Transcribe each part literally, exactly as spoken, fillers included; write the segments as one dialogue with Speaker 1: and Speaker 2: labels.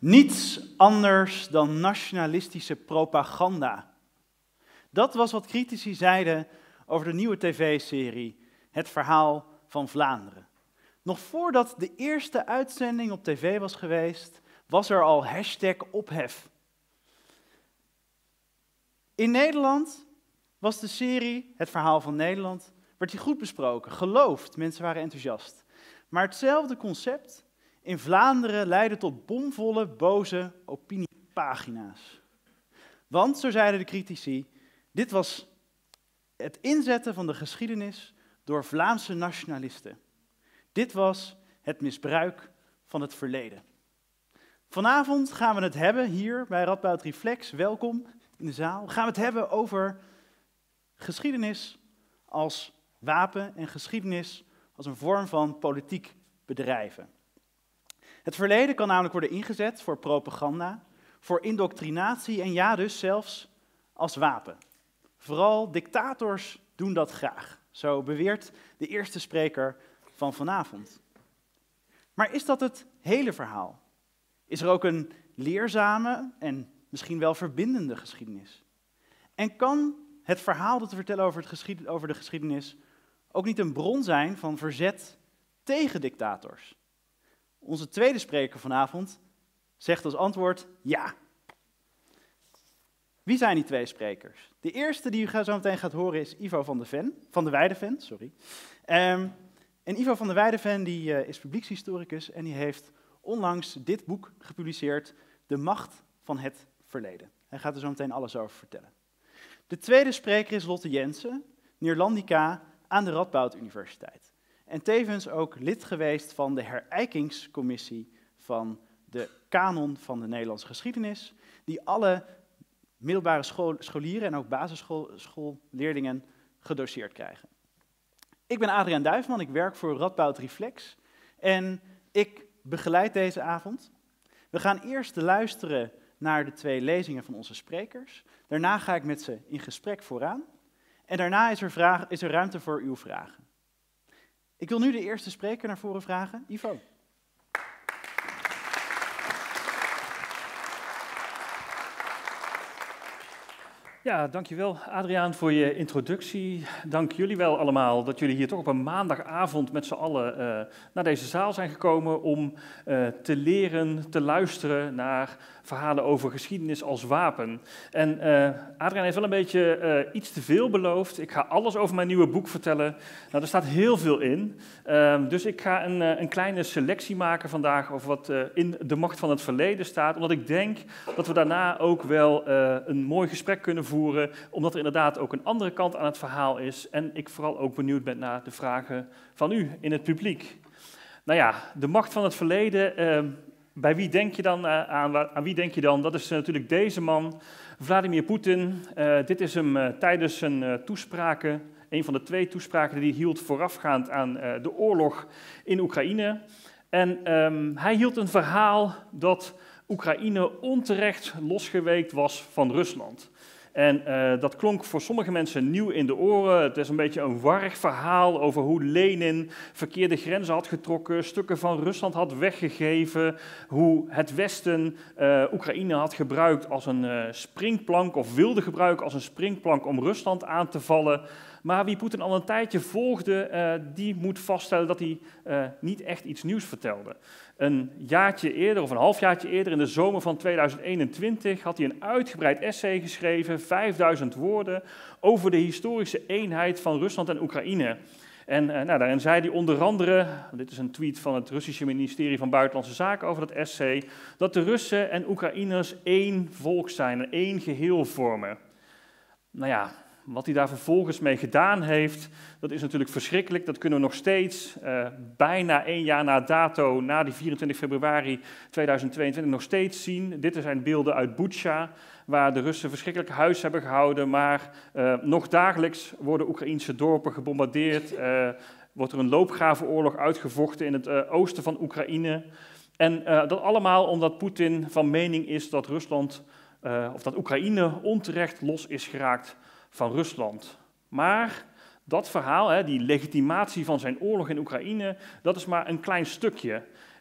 Speaker 1: Niets anders dan nationalistische propaganda. Dat was wat critici zeiden over de nieuwe tv-serie Het Verhaal van Vlaanderen. Nog voordat de eerste uitzending op tv was geweest, was er al hashtag ophef. In Nederland was de serie Het Verhaal van Nederland, werd die goed besproken, geloofd, mensen waren enthousiast. Maar hetzelfde concept in Vlaanderen leidde tot bomvolle, boze opiniepagina's. Want, zo zeiden de critici, dit was het inzetten van de geschiedenis door Vlaamse nationalisten. Dit was het misbruik van het verleden. Vanavond gaan we het hebben hier bij Radboud Reflex, welkom in de zaal, gaan we het hebben over geschiedenis als wapen en geschiedenis als een vorm van politiek bedrijven. Het verleden kan namelijk worden ingezet voor propaganda, voor indoctrinatie en ja, dus zelfs als wapen. Vooral dictators doen dat graag, zo beweert de eerste spreker van vanavond. Maar is dat het hele verhaal? Is er ook een leerzame en misschien wel verbindende geschiedenis? En kan het verhaal dat we vertellen over, het geschied, over de geschiedenis ook niet een bron zijn van verzet tegen dictators? Onze tweede spreker vanavond zegt als antwoord ja. Wie zijn die twee sprekers? De eerste die u zo meteen gaat horen is Ivo van de Ven, van de Weideven, sorry. Um, en Ivo van de Weideven die, uh, is publiekshistoricus en die heeft onlangs dit boek gepubliceerd, De Macht van het Verleden. Hij gaat er zo meteen alles over vertellen. De tweede spreker is Lotte Jensen, Neerlandica aan de Radboud Universiteit. En tevens ook lid geweest van de herijkingscommissie van de kanon van de Nederlandse geschiedenis, die alle middelbare school, scholieren en ook basisschoolleerlingen gedoseerd krijgen. Ik ben Adriaan Duifman, ik werk voor Radboud Reflex en ik begeleid deze avond. We gaan eerst luisteren naar de twee lezingen van onze sprekers. Daarna ga ik met ze in gesprek vooraan. En daarna is er, vraag, is er ruimte voor uw vragen. Ik wil nu de eerste spreker naar voren vragen. Ivo.
Speaker 2: Ja, dankjewel Adriaan voor je introductie. Dank jullie wel allemaal dat jullie hier toch op een maandagavond met z'n allen uh, naar deze zaal zijn gekomen om uh, te leren, te luisteren naar verhalen over geschiedenis als wapen. En uh, Adriaan heeft wel een beetje uh, iets te veel beloofd. Ik ga alles over mijn nieuwe boek vertellen. Nou, er staat heel veel in. Uh, dus ik ga een, uh, een kleine selectie maken vandaag over wat uh, in De Macht van het Verleden staat. Omdat ik denk dat we daarna ook wel uh, een mooi gesprek kunnen voeren. Omdat er inderdaad ook een andere kant aan het verhaal is. En ik vooral ook benieuwd ben naar de vragen van u in het publiek. Nou ja, De Macht van het Verleden. Uh, Bij wie denk je dan aan? Aan wie denk je dan? Dat is natuurlijk deze man, Vladimir Poetin. Uh, dit is hem uh, tijdens zijn uh, toespraken, een van de twee toespraken die hij hield voorafgaand aan uh, de oorlog in Oekraïne. En um, hij hield een verhaal dat Oekraïne onterecht losgeweekt was van Rusland. En uh, dat klonk voor sommige mensen nieuw in de oren. Het is een beetje een warrig verhaal over hoe Lenin verkeerde grenzen had getrokken, stukken van Rusland had weggegeven, hoe het Westen uh, Oekraïne had gebruikt als een uh, springplank, of wilde gebruiken als een springplank om Rusland aan te vallen. Maar wie Poetin al een tijdje volgde, uh, die moet vaststellen dat hij uh, niet echt iets nieuws vertelde. Een jaartje eerder, of een halfjaartje eerder, in de zomer van tweeduizend eenentwintig, had hij een uitgebreid essay geschreven, vijfduizend woorden, over de historische eenheid van Rusland en Oekraïne. En uh, nou, daarin zei hij onder andere, dit is een tweet van het Russische ministerie van Buitenlandse Zaken over dat essay, dat de Russen en Oekraïners één volk zijn en één geheel vormen. Nou ja, wat hij daar vervolgens mee gedaan heeft, dat is natuurlijk verschrikkelijk. Dat kunnen we nog steeds, uh, bijna één jaar na dato, na die vierentwintig februari tweeduizend tweeëntwintig, nog steeds zien. Dit zijn beelden uit Butsja, waar de Russen verschrikkelijk huis hebben gehouden. Maar uh, nog dagelijks worden Oekraïnse dorpen gebombardeerd. Uh, wordt er een loopgravenoorlog uitgevochten in het uh, oosten van Oekraïne. En uh, dat allemaal omdat Poetin van mening is dat Rusland, uh, of dat Oekraïne onterecht los is geraakt van Rusland. Maar dat verhaal, die legitimatie van zijn oorlog in Oekraïne, dat is maar een klein stukje.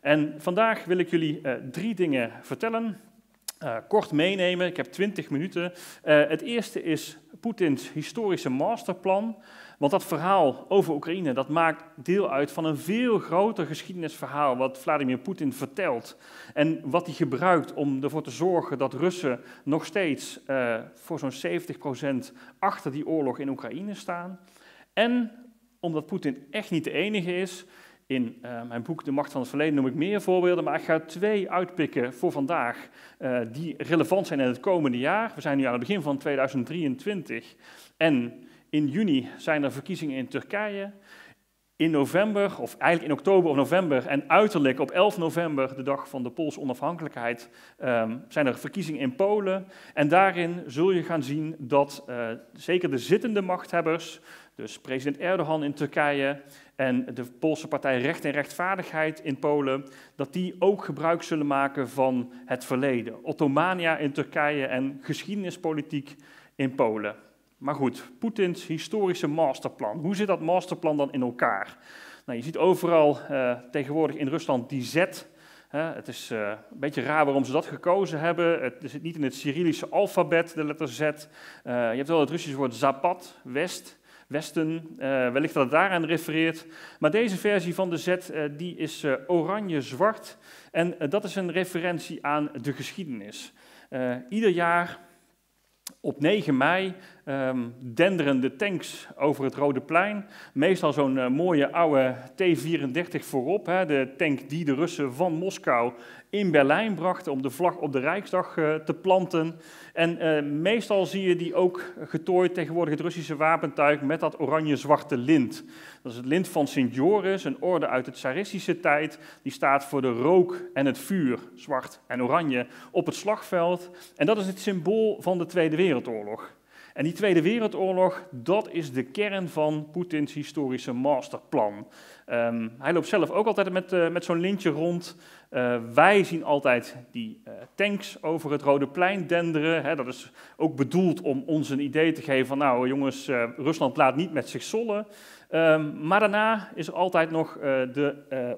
Speaker 2: En vandaag wil ik jullie uh, drie dingen vertellen, uh, kort meenemen. Ik heb twintig minuten. Uh, het eerste is Poetins historische masterplan. Want dat verhaal over Oekraïne, dat maakt deel uit van een veel groter geschiedenisverhaal wat Vladimir Poetin vertelt. En wat hij gebruikt om ervoor te zorgen dat Russen nog steeds uh, voor zo'n zeventig procent achter die oorlog in Oekraïne staan. En omdat Poetin echt niet de enige is. In uh, mijn boek De Macht van het Verleden noem ik meer voorbeelden, maar ik ga twee uitpikken voor vandaag uh, die relevant zijn in het komende jaar. We zijn nu aan het begin van tweeduizend drieëntwintig en in juni zijn er verkiezingen in Turkije. In november, of eigenlijk in oktober of november en uiterlijk op elf november, de dag van de Poolse onafhankelijkheid, um, zijn er verkiezingen in Polen. En daarin zul je gaan zien dat uh, zeker de zittende machthebbers, dus president Erdogan in Turkije en de Poolse partij Recht en Rechtvaardigheid in Polen, dat die ook gebruik zullen maken van het verleden. Ottomania in Turkije en geschiedenispolitiek in Polen. Maar goed, Poetins historische masterplan. Hoe zit dat masterplan dan in elkaar? Nou, je ziet overal uh, tegenwoordig in Rusland die Z. Uh, het is uh, een beetje raar waarom ze dat gekozen hebben. Het zit niet in het Cyrillische alfabet, de letter Z. Uh, je hebt wel het Russische woord Zapad, West, Westen. Uh, wellicht dat het daaraan refereert. Maar deze versie van de Z uh, die is uh, oranje-zwart. En uh, dat is een referentie aan de geschiedenis. Uh, ieder jaar op negen mei um, denderen de tanks over het Rode Plein. Meestal zo'n uh, mooie oude T vierendertig voorop. Hè, de tank die de Russen van Moskou in Berlijn brachten om de vlag op de Rijksdag uh, te planten. En uh, meestal zie je die ook getooid, tegenwoordig het Russische wapentuig, met dat oranje-zwarte lint. Dat is het lint van Sint Joris, een orde uit de tsaristische tijd. Die staat voor de rook en het vuur, zwart en oranje, op het slagveld. En dat is het symbool van de Tweede Wereldoorlog. En die Tweede Wereldoorlog, dat is de kern van Poetins historische masterplan. Um, hij loopt zelf ook altijd met, uh, met zo'n lintje rond. Uh, wij zien altijd die uh, tanks over het Rode Plein denderen. Hè, dat is ook bedoeld om ons een idee te geven van, nou jongens, uh, Rusland laat niet met zich sollen. Um, maar daarna is er altijd nog uh, de, uh, uh,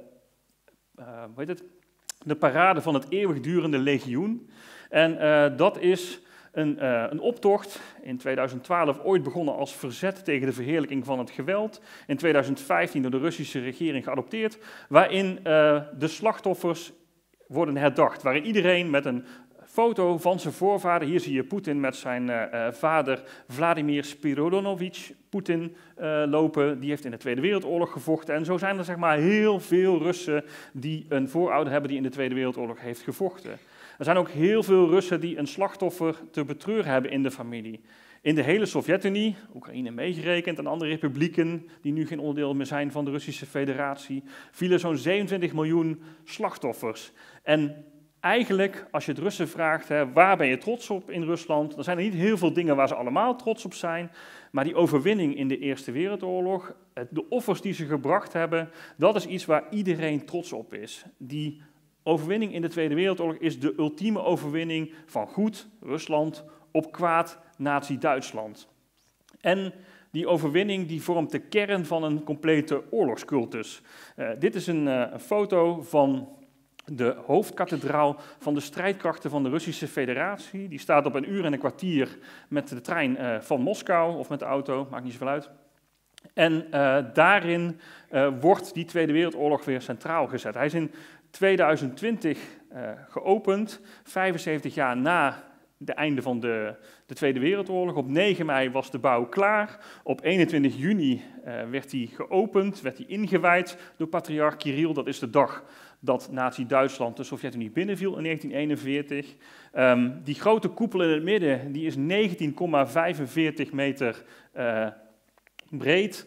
Speaker 2: hoe heet het? de parade van het eeuwigdurende legioen. En uh, dat is Een, uh, een optocht, in tweeduizend twaalf ooit begonnen als verzet tegen de verheerlijking van het geweld. In tweeduizend vijftien door de Russische regering geadopteerd, waarin uh, de slachtoffers worden herdacht. Waarin iedereen met een foto van zijn voorvader, hier zie je Poetin met zijn uh, uh, vader Vladimir Spiridonovich Poetin uh, lopen. Die heeft in de Tweede Wereldoorlog gevochten. En zo zijn er zeg maar heel veel Russen die een voorouder hebben die in de Tweede Wereldoorlog heeft gevochten. Er zijn ook heel veel Russen die een slachtoffer te betreuren hebben in de familie. In de hele Sovjet-Unie, Oekraïne meegerekend en andere republieken die nu geen onderdeel meer zijn van de Russische Federatie, vielen zo'n zevenentwintig miljoen slachtoffers. En eigenlijk, als je het Russen vraagt, hè, waar ben je trots op in Rusland, dan zijn er niet heel veel dingen waar ze allemaal trots op zijn, maar die overwinning in de Eerste Wereldoorlog, de offers die ze gebracht hebben, dat is iets waar iedereen trots op is. Die overwinning in de Tweede Wereldoorlog is de ultieme overwinning van goed Rusland op kwaad Nazi-Duitsland. En die overwinning die vormt de kern van een complete oorlogscultus. Uh, dit is een, uh, een foto van de hoofdkathedraal van de strijdkrachten van de Russische Federatie. Die staat op een uur en een kwartier met de trein uh, van Moskou, of met de auto, maakt niet zoveel uit. En uh, daarin uh, wordt die Tweede Wereldoorlog weer centraal gezet. Hij is in tweeduizend twintig uh, geopend, vijfenzeventig jaar na het einde van de, de Tweede Wereldoorlog. Op negen mei was de bouw klaar. Op eenentwintig juni uh, werd hij geopend, werd hij ingewijd door patriarch Kirill. Dat is de dag dat Nazi-Duitsland de Sovjet-Unie binnenviel in negentien eenenveertig. Um, die grote koepel in het midden die is negentien komma vijfenveertig meter uh, breed.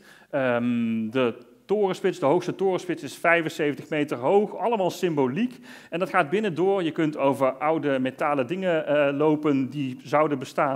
Speaker 2: Um, de torenspits, de hoogste torenspits is vijfenzeventig meter hoog, allemaal symboliek. En dat gaat binnendoor. Je kunt over oude metalen dingen uh, lopen die zouden bestaan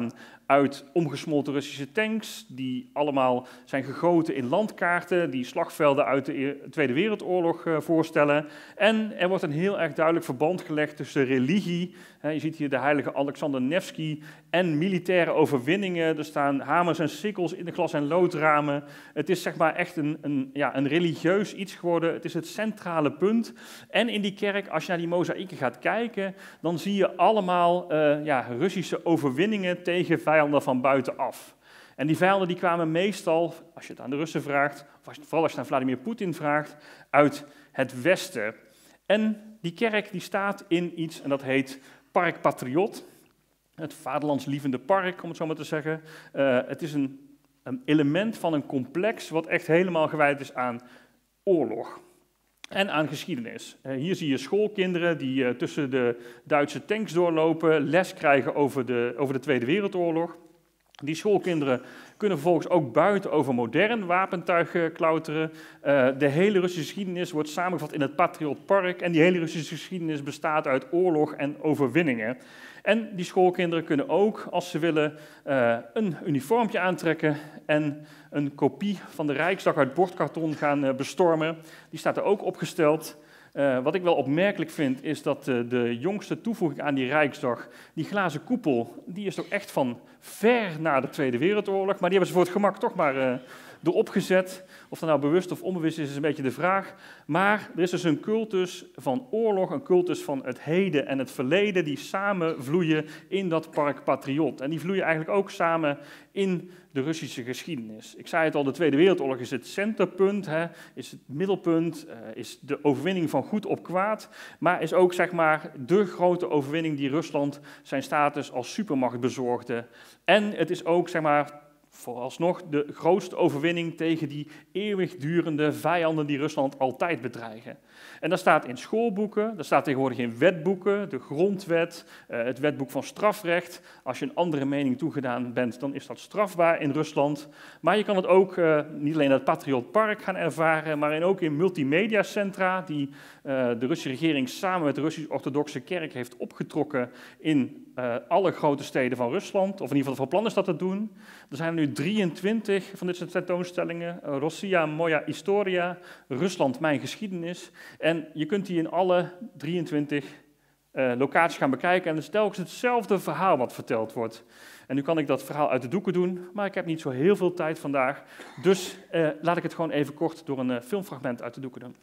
Speaker 2: uit omgesmolten Russische tanks, die allemaal zijn gegoten in landkaarten, die slagvelden uit de Tweede Wereldoorlog uh, voorstellen. En er wordt een heel erg duidelijk verband gelegd tussen religie, hè, je ziet hier de heilige Alexander Nevsky, en militaire overwinningen. Er staan hamers en sikkels in de glas- en loodramen. Het is zeg maar echt een, een, ja, een religieus iets geworden. Het is het centrale punt. En in die kerk, als je naar die mozaïeken gaat kijken, dan zie je allemaal uh, ja, Russische overwinningen tegen vijanden van buitenaf. En die vijanden die kwamen meestal, als je het aan de Russen vraagt, of als je, vooral als je het aan Vladimir Poetin vraagt, uit het Westen. En die kerk die staat in iets, en dat heet Park Patriot. Het vaderlandslievende park, om het zo maar te zeggen. Uh, het is een, een element van een complex wat echt helemaal gewijd is aan oorlog en aan geschiedenis. Uh, hier zie je schoolkinderen die uh, tussen de Duitse tanks doorlopen, les krijgen over de, over de Tweede Wereldoorlog. Die schoolkinderen kunnen vervolgens ook buiten over modern wapentuig uh, klauteren. Uh, de hele Russische geschiedenis wordt samengevat in het Patriot Park en die hele Russische geschiedenis bestaat uit oorlog en overwinningen. En die schoolkinderen kunnen ook, als ze willen, uh, een uniformpje aantrekken en een kopie van de Rijksdag uit bordkarton gaan uh, bestormen. Die staat er ook opgesteld. Uh, wat ik wel opmerkelijk vind, is dat uh, de jongste toevoeging aan die Rijksdag, die glazen koepel, die is toch echt van ver na de Tweede Wereldoorlog, maar die hebben ze voor het gemak toch maar uh, erop gezet. Of dat nou bewust of onbewust is, is een beetje de vraag. Maar er is dus een cultus van oorlog, een cultus van het heden en het verleden, die samen vloeien in dat Park Patriot. En die vloeien eigenlijk ook samen in de Russische geschiedenis. Ik zei het al, de Tweede Wereldoorlog is het centerpunt, hè, is het middelpunt, uh, is de overwinning van goed op kwaad, maar is ook zeg maar de grote overwinning die Rusland zijn status als supermacht bezorgde. En het is ook zeg maar vooralsnog de grootste overwinning tegen die eeuwigdurende vijanden die Rusland altijd bedreigen. En dat staat in schoolboeken, dat staat tegenwoordig in wetboeken, de grondwet, uh, het wetboek van strafrecht. Als je een andere mening toegedaan bent, dan is dat strafbaar in Rusland. Maar je kan het ook uh, niet alleen in het Patriot Park gaan ervaren, maar ook in multimediacentra die uh, de Russische regering samen met de Russisch-Orthodoxe Kerk heeft opgetrokken in uh, alle grote steden van Rusland. Of in ieder geval van plan is dat te doen. Er zijn nu drieëntwintig van dit soort tentoonstellingen. Uh, Rossiya Moja Historia, Rusland mijn geschiedenis. En je kunt die in alle drieëntwintig uh, locaties gaan bekijken. En het is telkens hetzelfde verhaal wat verteld wordt. En nu kan ik dat verhaal uit de doeken doen, maar ik heb niet zo heel veel tijd vandaag. Dus uh, laat ik het gewoon even kort door een uh, filmfragment uit de doeken doen.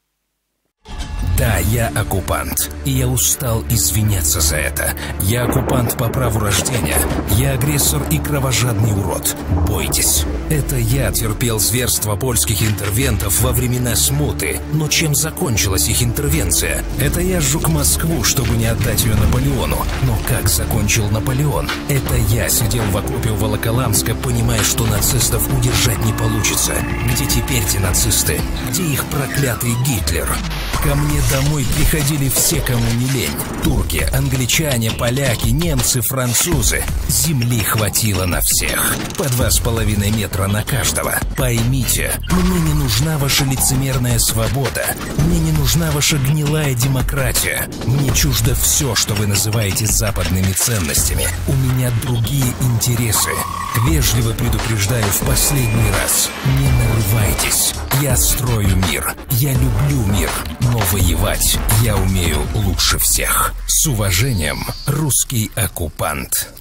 Speaker 3: Да, я оккупант, и я устал извиняться за это. Я оккупант по праву рождения. Я агрессор и кровожадный урод. Бойтесь. Это я терпел зверства польских интервентов во времена смуты. Но чем закончилась их интервенция? Это я сжег Москву, чтобы не отдать ее Наполеону. Но как закончил Наполеон? Это я сидел в окопе у Волоколамска, понимая, что нацистов удержать не получится. Где теперь те нацисты? Где их проклятый Гитлер? Ко мне домой приходили все, кому не лень. Турки, англичане, поляки, немцы, французы. Земли хватило на всех. По два с половиной метра на каждого. Поймите, мне не нужна ваша лицемерная свобода. Мне не нужна ваша гнилая демократия. Мне чуждо все, что вы называете западными ценностями. У меня другие интересы. Вежливо предупреждаю в последний раз. Не нарывайтесь. Я строю мир. Я люблю мир. Но воевать я умею лучше всех. С уважением, русский оккупант.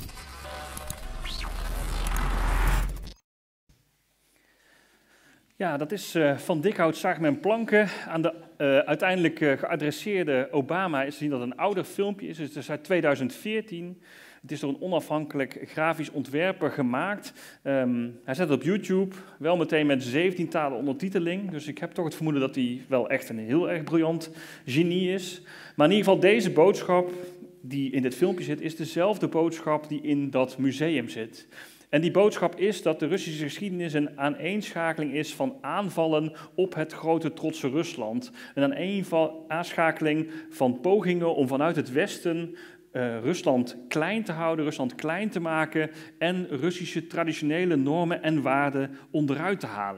Speaker 2: Ja, dat is uh, van Dikhout, Zaagmen en Planken. Aan de uh, uiteindelijk uh, geadresseerde Obama is te zien dat het een ouder filmpje is. Het is uit tweeduizend veertien. Het is door een onafhankelijk grafisch ontwerper gemaakt. Um, hij zet het op YouTube, wel meteen met zeventien talen ondertiteling. Dus ik heb toch het vermoeden dat hij wel echt een heel erg briljant genie is. Maar in ieder geval deze boodschap die in dit filmpje zit, is dezelfde boodschap die in dat museum zit. En die boodschap is dat de Russische geschiedenis een aaneenschakeling is van aanvallen op het grote trotse Rusland. Een aaneenschakeling van pogingen om vanuit het Westen uh, Rusland klein te houden, Rusland klein te maken en Russische traditionele normen en waarden onderuit te halen.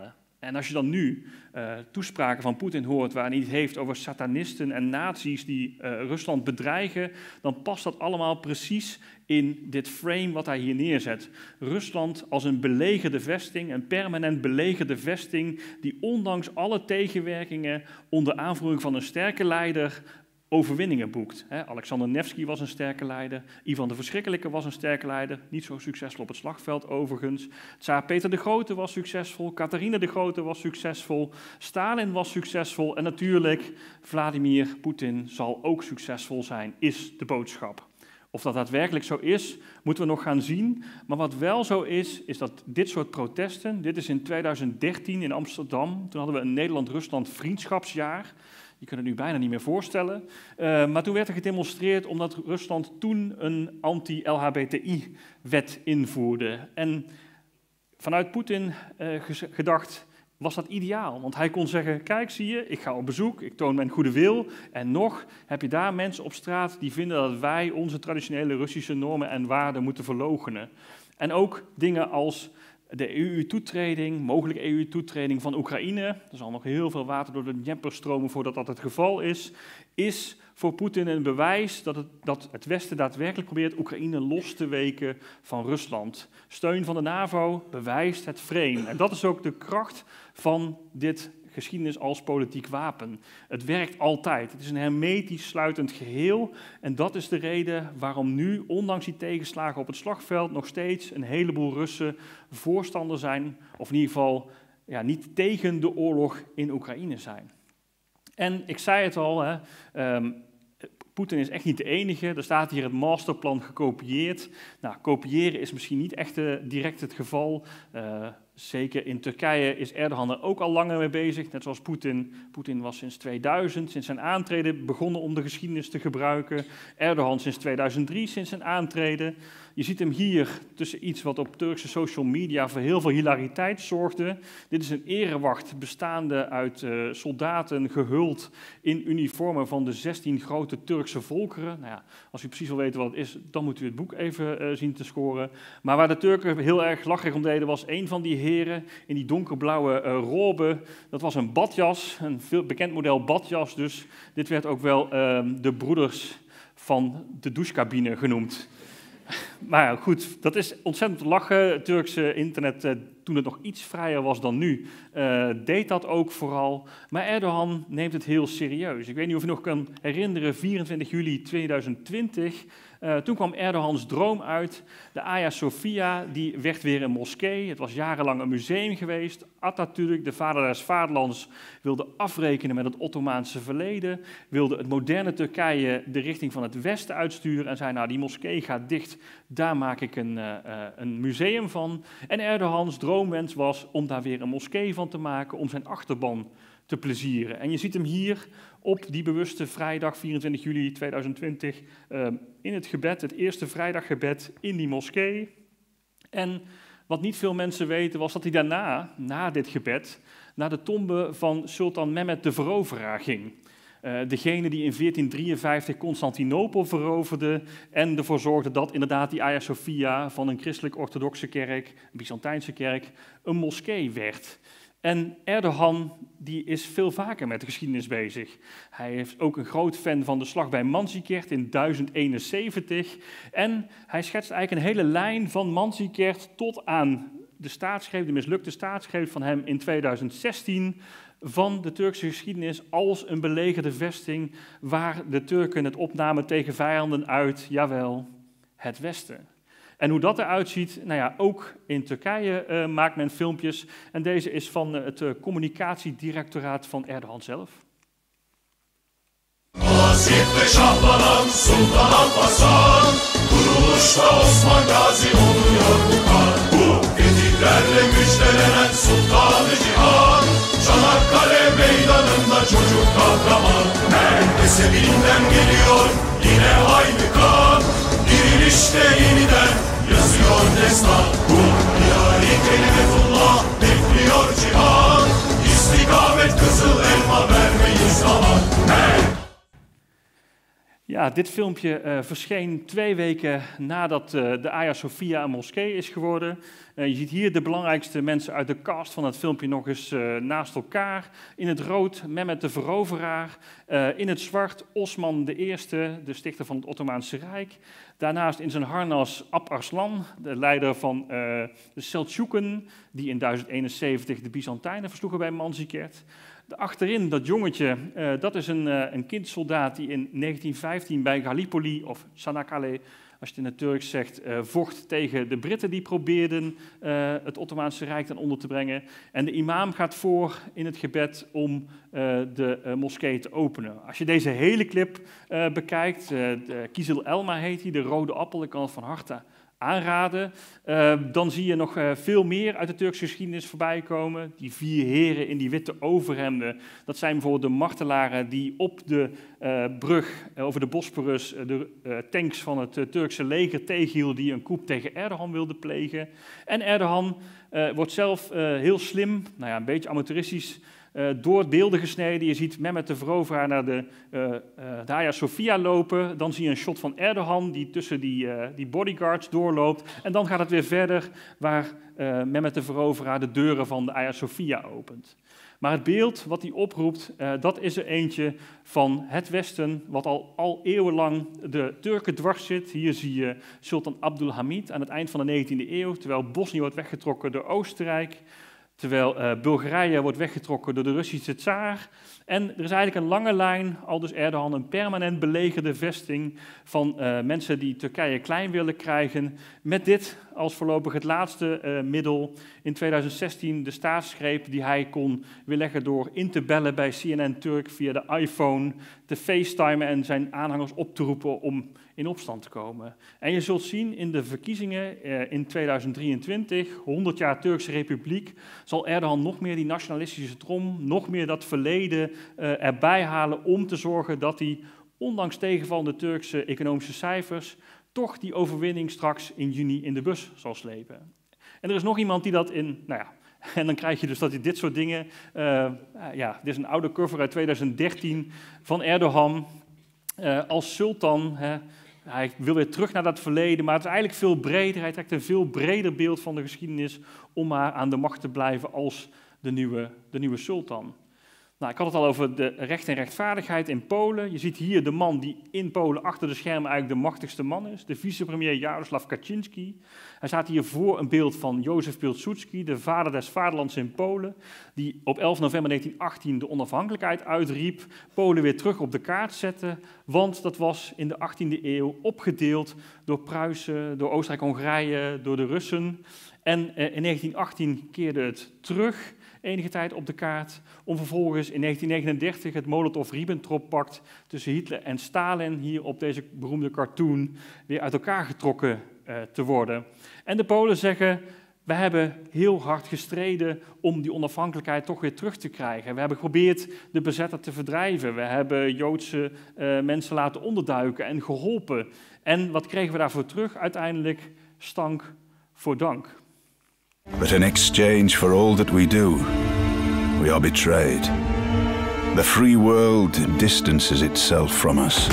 Speaker 2: En als je dan nu uh, toespraken van Poetin hoort waar hij het heeft over satanisten en nazi's die uh, Rusland bedreigen, dan past dat allemaal precies in dit frame wat hij hier neerzet. Rusland als een belegerde vesting, een permanent belegerde vesting, die ondanks alle tegenwerkingen onder aanvoering van een sterke leider overwinningen boekt. Alexander Nevsky was een sterke leider, Ivan de Verschrikkelijke was een sterke leider, niet zo succesvol op het slagveld overigens. Tsaar Peter de Grote was succesvol, Catharina de Grote was succesvol, Stalin was succesvol en natuurlijk Vladimir Poetin zal ook succesvol zijn, is de boodschap. Of dat daadwerkelijk zo is, moeten we nog gaan zien. Maar wat wel zo is, is dat dit soort protesten, dit is in tweeduizend dertien in Amsterdam, toen hadden we een Nederland-Rusland vriendschapsjaar. Je kunt het nu bijna niet meer voorstellen. Uh, maar toen werd er gedemonstreerd omdat Rusland toen een anti-L H B T I-wet invoerde. En vanuit Poetin uh, gedacht was dat ideaal. Want hij kon zeggen, kijk zie je, ik ga op bezoek, ik toon mijn goede wil. En nog heb je daar mensen op straat die vinden dat wij onze traditionele Russische normen en waarden moeten verloochenen. En ook dingen als de E U-toetreding, mogelijke E U-toetreding van Oekraïne, er zal nog heel veel water door de Dnieper stromen voordat dat het geval is, is voor Poetin een bewijs dat het, dat het Westen daadwerkelijk probeert Oekraïne los te weken van Rusland. Steun van de NAVO bewijst het frame. En dat is ook de kracht van dit geschiedenis als politiek wapen. Het werkt altijd. Het is een hermetisch sluitend geheel. En dat is de reden waarom nu, ondanks die tegenslagen op het slagveld, nog steeds een heleboel Russen voorstander zijn, of in ieder geval ja, niet tegen de oorlog in Oekraïne zijn. En ik zei het al, hè, um, Poetin is echt niet de enige. Er staat hier het masterplan gekopieerd. Nou, kopiëren is misschien niet echt uh, direct het geval. Uh, zeker in Turkije is Erdogan er ook al langer mee bezig, net zoals Poetin. Poetin was sinds tweeduizend, sinds zijn aantreden, begonnen om de geschiedenis te gebruiken. Erdogan sinds tweeduizend drie, sinds zijn aantreden. Je ziet hem hier tussen iets wat op Turkse social media voor heel veel hilariteit zorgde. Dit is een erewacht bestaande uit uh, soldaten gehuld in uniformen van de zestien grote Turkse volkeren. Nou ja, als u precies wil weten wat het is, dan moet u het boek even uh, zien te scoren. Maar waar de Turken heel erg lacherig om deden, was een van die heren in die donkerblauwe uh, robe. Dat was een badjas, een veel bekend model badjas. Dus dit werd ook wel uh, de broeders van de douchecabine genoemd. Maar ja, goed, dat is ontzettend te lachen. Het Turkse internet, uh, toen het nog iets vrijer was dan nu, uh, deed dat ook vooral. Maar Erdogan neemt het heel serieus. Ik weet niet of je nog kan herinneren, vierentwintig juli tweeduizend twintig... Uh, toen kwam Erdogans droom uit. De Hagia Sophia die werd weer een moskee. Het was jarenlang een museum geweest. Atatürk, de vader des vaderlands, wilde afrekenen met het Ottomaanse verleden. Wilde het moderne Turkije de richting van het westen uitsturen. En zei, nou die moskee gaat dicht, daar maak ik een, uh, een museum van. En Erdogans droomwens was om daar weer een moskee van te maken, om zijn achterban te plezieren. En je ziet hem hier op die bewuste vrijdag, vierentwintig juli tweeduizend twintig, uh, in het gebed, het eerste vrijdaggebed in die moskee. En wat niet veel mensen weten, was dat hij daarna, na dit gebed, naar de tombe van Sultan Mehmed de Veroveraar ging. Uh, degene die in veertien drieënvijftig Constantinopel veroverde en ervoor zorgde dat inderdaad die Hagia Sophia van een christelijk-orthodoxe kerk, een Byzantijnse kerk, een moskee werd. En Erdogan die is veel vaker met de geschiedenis bezig. Hij is ook een groot fan van de slag bij Manzikert in duizend eenenzeventig. En hij schetst eigenlijk een hele lijn van Manzikert tot aan de staatsgreep, de mislukte staatsgreep van hem in tweeduizend zestien... van de Turkse geschiedenis als een belegerde vesting waar de Turken het opnamen tegen vijanden uit, jawel, het Westen. En hoe dat eruit ziet, nou ja, ook in Turkije uh, maakt men filmpjes. En deze is van uh, het uh, communicatiedirectoraat van Erdogan zelf.
Speaker 4: Vasiyette şahlanan Sultan Alparslan, kuruluşta Osman Gazi oluyor bu kan. Bu fetihlerle müjdelenen Sultan-ı Cihan, Çanakkale meydanında çocuk kahraman. Her esebinden geliyor yine aynı kan, dirilişte yeniden yazıyor destan. Bu nihai kelimetullah bekliyor cihan, istikamet kızıl elma vermeyiz zaman. Hey!
Speaker 2: Ja, dit filmpje uh, verscheen twee weken nadat uh, de Hagia Sophia een moskee is geworden. Uh, je ziet hier de belangrijkste mensen uit de cast van het filmpje nog eens uh, naast elkaar. In het rood Mehmet de Veroveraar, uh, in het zwart Osman de Eerste, de stichter van het Ottomaanse Rijk. Daarnaast in zijn harnas Ab Arslan, de leider van uh, de Seldsjuken, die in duizend eenenzeventig de Byzantijnen versloegen bij Manzikert. Achterin, dat jongetje, uh, dat is een, uh, een kindsoldaat die in negentien vijftien bij Gallipoli, of Çanakkale, als je het in het Turks zegt, uh, vocht tegen de Britten die probeerden uh, het Ottomaanse Rijk ten onder te brengen. En de imam gaat voor in het gebed om uh, de uh, moskee te openen. Als je deze hele clip uh, bekijkt, uh, de Kizil Elma heet die, de rode appel, ik kan het van harte aanraden, uh, dan zie je nog uh, veel meer uit de Turkse geschiedenis voorbij komen. Die vier heren in die witte overhemden, dat zijn bijvoorbeeld de martelaren die op de uh, brug uh, over de Bosporus uh, de uh, tanks van het uh, Turkse leger tegenhielden die een coup tegen Erdogan wilden plegen. En Erdogan uh, wordt zelf uh, heel slim, nou ja, een beetje amateuristisch, Uh, door beelden gesneden. Je ziet Mehmet de Veroveraar naar de, uh, uh, de Hagia Sophia lopen. Dan zie je een shot van Erdogan die tussen die, uh, die bodyguards doorloopt. En dan gaat het weer verder waar uh, Mehmet de Veroveraar de deuren van de Hagia Sophia opent. Maar het beeld wat hij oproept, uh, dat is er eentje van het Westen, wat al, al eeuwenlang de Turken dwars zit. Hier zie je Sultan Abdülhamid aan het eind van de negentiende eeuw, terwijl Bosnië wordt weggetrokken door Oostenrijk. Terwijl uh, Bulgarije wordt weggetrokken door de Russische tsaar. En er is eigenlijk een lange lijn, aldus Erdogan, een permanent belegerde vesting van uh, mensen die Turkije klein willen krijgen. Met dit als voorlopig het laatste uh, middel in tweeduizend zestien de staatsgreep die hij kon weerleggen door in te bellen bij C N N Turk via de iPhone, te facetimen en zijn aanhangers op te roepen om in opstand te komen. En je zult zien in de verkiezingen uh, in tweeduizend drieëntwintig, honderd jaar Turkse Republiek, zal Erdogan nog meer die nationalistische trom, nog meer dat verleden uh, erbij halen om te zorgen dat hij, ondanks tegenvallende Turkse economische cijfers, toch die overwinning straks in juni in de bus zal slepen. En er is nog iemand die dat in, nou ja, en dan krijg je dus dat hij dit soort dingen, uh, ja, dit is een oude cover uit tweeduizend dertien van Erdogan uh, als sultan. Hè. Hij wil weer terug naar dat verleden, maar het is eigenlijk veel breder. Hij trekt een veel breder beeld van de geschiedenis om maar aan de macht te blijven als de nieuwe, de nieuwe sultan. Nou, ik had het al over de recht en rechtvaardigheid in Polen. Je ziet hier de man die in Polen achter de schermen eigenlijk de machtigste man is, de vicepremier Jarosław Kaczynski. Hij staat hier voor een beeld van Józef Pilsudski, de vader des vaderlands in Polen, die op elf november negentien achttien de onafhankelijkheid uitriep, Polen weer terug op de kaart zette, want dat was in de achttiende eeuw opgedeeld door Pruisen, door Oostenrijk-Hongarije, door de Russen. En eh, in negentien achttien keerde het terug, enige tijd op de kaart, om vervolgens in negentien negenendertig het Molotov-Ribbentrop-pact tussen Hitler en Stalin, hier op deze beroemde cartoon, weer uit elkaar getrokken uh, te worden. En de Polen zeggen, we hebben heel hard gestreden om die onafhankelijkheid toch weer terug te krijgen. We hebben geprobeerd de bezetter te verdrijven. We hebben Joodse uh, mensen laten onderduiken en geholpen. En wat kregen we daarvoor terug? Uiteindelijk stank voor dank.
Speaker 5: But in exchange for all that we do, we are betrayed. The free world distances itself from us,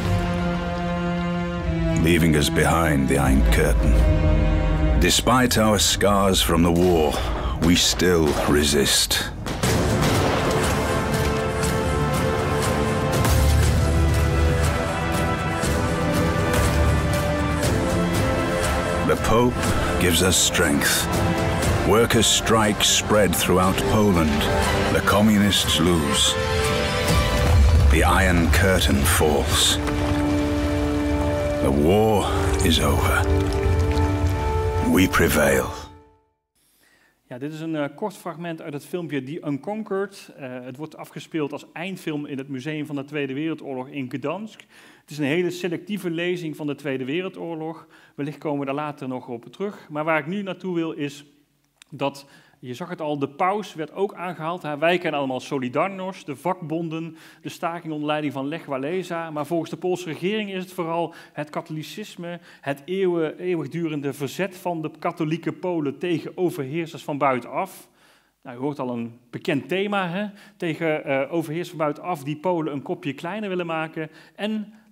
Speaker 5: leaving us behind the Iron Curtain. Despite our scars from the war, we still resist. The Pope gives us strength. Workers' strikes spread throughout Poland. The communists lose. The Iron Curtain falls. The war is over. We prevail.
Speaker 2: Ja, dit is een uh, kort fragment uit het filmpje The Unconquered. Uh, het wordt afgespeeld als eindfilm in het Museum van de Tweede Wereldoorlog in Gdansk. Het is een hele selectieve lezing van de Tweede Wereldoorlog. Wellicht komen we daar later nog op terug. Maar waar ik nu naartoe wil is dat, je zag het al, de paus werd ook aangehaald. Wij kennen allemaal Solidarność, de vakbonden, de staking onder leiding van Lech Walesa. Maar volgens de Poolse regering is het vooral het katholicisme, het eeuwen, eeuwigdurende verzet van de katholieke Polen tegen overheersers van buitenaf. Nou, u hoort al een bekend thema, hè? Tegen uh, overheersers van buitenaf die Polen een kopje kleiner willen maken. En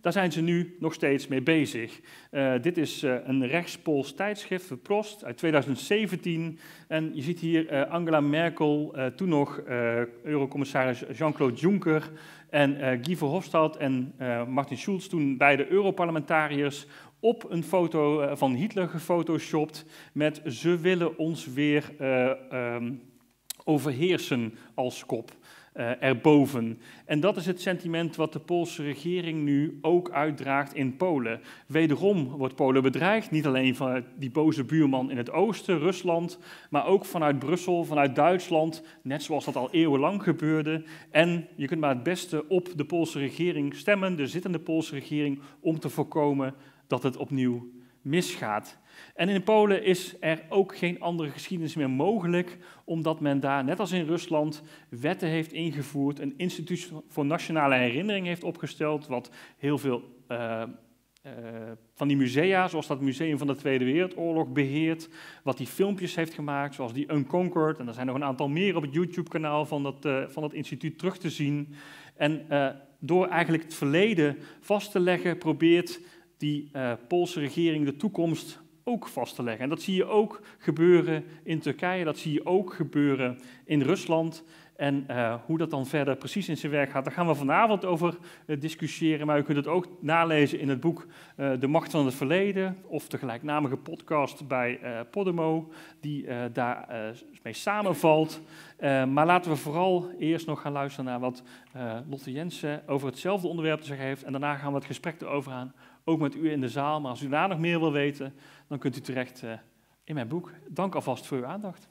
Speaker 2: daar zijn ze nu nog steeds mee bezig. Uh, dit is uh, een rechtspools tijdschrift, Verprost, uit tweeduizend zeventien. En je ziet hier uh, Angela Merkel, uh, toen nog uh, Eurocommissaris Jean-Claude Juncker en uh, Guy Verhofstadt en uh, Martin Schulz, toen beide Europarlementariërs, op een foto uh, van Hitler gefotoshopt met "ze willen ons weer uh, um, overheersen" als kop. Uh, erboven. En dat is het sentiment wat de Poolse regering nu ook uitdraagt in Polen. Wederom wordt Polen bedreigd, niet alleen van die boze buurman in het oosten, Rusland, maar ook vanuit Brussel, vanuit Duitsland, net zoals dat al eeuwenlang gebeurde. En je kunt maar het beste op de Poolse regering stemmen, de zittende Poolse regering, om te voorkomen dat het opnieuw misgaat. En in Polen is er ook geen andere geschiedenis meer mogelijk, omdat men daar, net als in Rusland, wetten heeft ingevoerd, een instituut voor nationale herinnering heeft opgesteld, wat heel veel uh, uh, van die musea, zoals dat Museum van de Tweede Wereldoorlog, beheert, wat die filmpjes heeft gemaakt, zoals die Unconquered, en er zijn nog een aantal meer op het YouTube-kanaal van dat, uh, van dat instituut terug te zien. En uh, door eigenlijk het verleden vast te leggen, probeert die uh, Poolse regering de toekomst ook vast te leggen. En dat zie je ook gebeuren in Turkije, dat zie je ook gebeuren in Rusland. En uh, hoe dat dan verder precies in zijn werk gaat, daar gaan we vanavond over uh, discussiëren. Maar u kunt het ook nalezen in het boek uh, De Macht van het Verleden, of de gelijknamige podcast bij uh, Podimo, die uh, daar uh, mee samenvalt. Uh, maar laten we vooral eerst nog gaan luisteren naar wat uh, Lotte Jensen over hetzelfde onderwerp te zeggen heeft. En daarna gaan we het gesprek erover aan, ook met u in de zaal. Maar als u daar nog meer wil weten, dan kunt u terecht uh, in mijn boek. Dank alvast voor uw aandacht.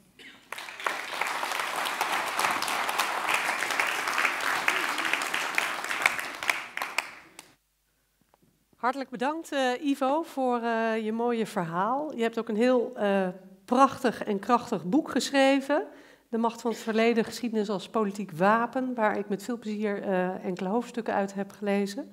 Speaker 6: Hartelijk bedankt, uh, Ivo, voor uh, je mooie verhaal. Je hebt ook een heel uh, prachtig en krachtig boek geschreven. De Macht van het Verleden, geschiedenis als politiek wapen, waar ik met veel plezier uh, enkele hoofdstukken uit heb gelezen.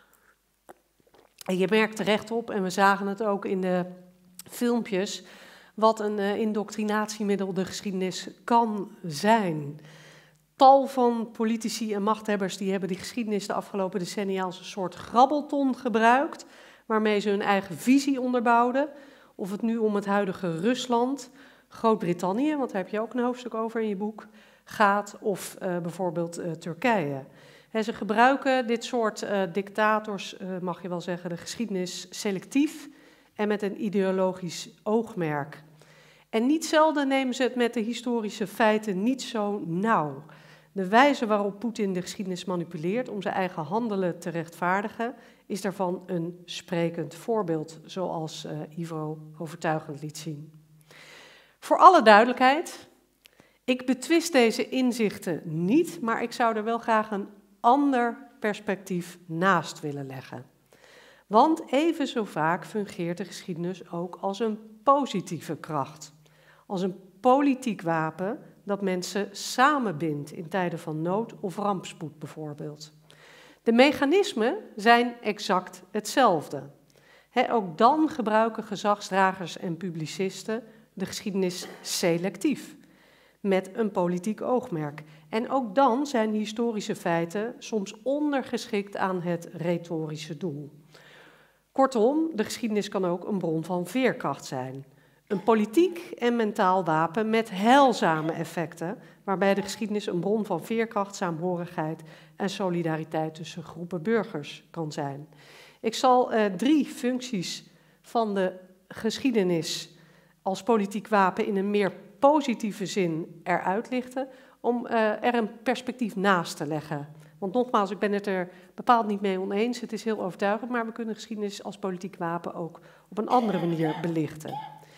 Speaker 6: En je merkt terecht op, en we zagen het ook in de filmpjes, wat een uh, indoctrinatiemiddel de geschiedenis kan zijn. Tal van politici en machthebbers die hebben die geschiedenis de afgelopen decennia als een soort grabbelton gebruikt, waarmee ze hun eigen visie onderbouwden. Of het nu om het huidige Rusland, Groot-Brittannië, want daar heb je ook een hoofdstuk over in je boek, gaat, of uh, bijvoorbeeld uh, Turkije. He, ze gebruiken dit soort uh, dictators, uh, mag je wel zeggen, de geschiedenis selectief en met een ideologisch oogmerk. En niet zelden nemen ze het met de historische feiten niet zo nauw. De wijze waarop Poetin de geschiedenis manipuleert om zijn eigen handelen te rechtvaardigen, is daarvan een sprekend voorbeeld, zoals uh, Ivo overtuigend liet zien. Voor alle duidelijkheid, ik betwist deze inzichten niet, maar ik zou er wel graag een ander perspectief naast willen leggen. Want even zo vaak fungeert de geschiedenis ook als een positieve kracht. Als een politiek wapen dat mensen samenbindt in tijden van nood of rampspoed bijvoorbeeld. De mechanismen zijn exact hetzelfde. He, ook dan gebruiken gezagsdragers en publicisten de geschiedenis selectief, met een politiek oogmerk. En ook dan zijn historische feiten soms ondergeschikt aan het retorische doel. Kortom, de geschiedenis kan ook een bron van veerkracht zijn. Een politiek en mentaal wapen met heilzame effecten, waarbij de geschiedenis een bron van veerkracht, saamhorigheid en solidariteit tussen groepen burgers kan zijn. Ik zal uh, drie functies van de geschiedenis als politiek wapen in een meer positieve zin eruit lichten, om uh, er een perspectief naast te leggen. Want nogmaals, ik ben het er bepaald niet mee oneens, het is heel overtuigend, maar we kunnen geschiedenis als politiek wapen ook op een andere manier belichten.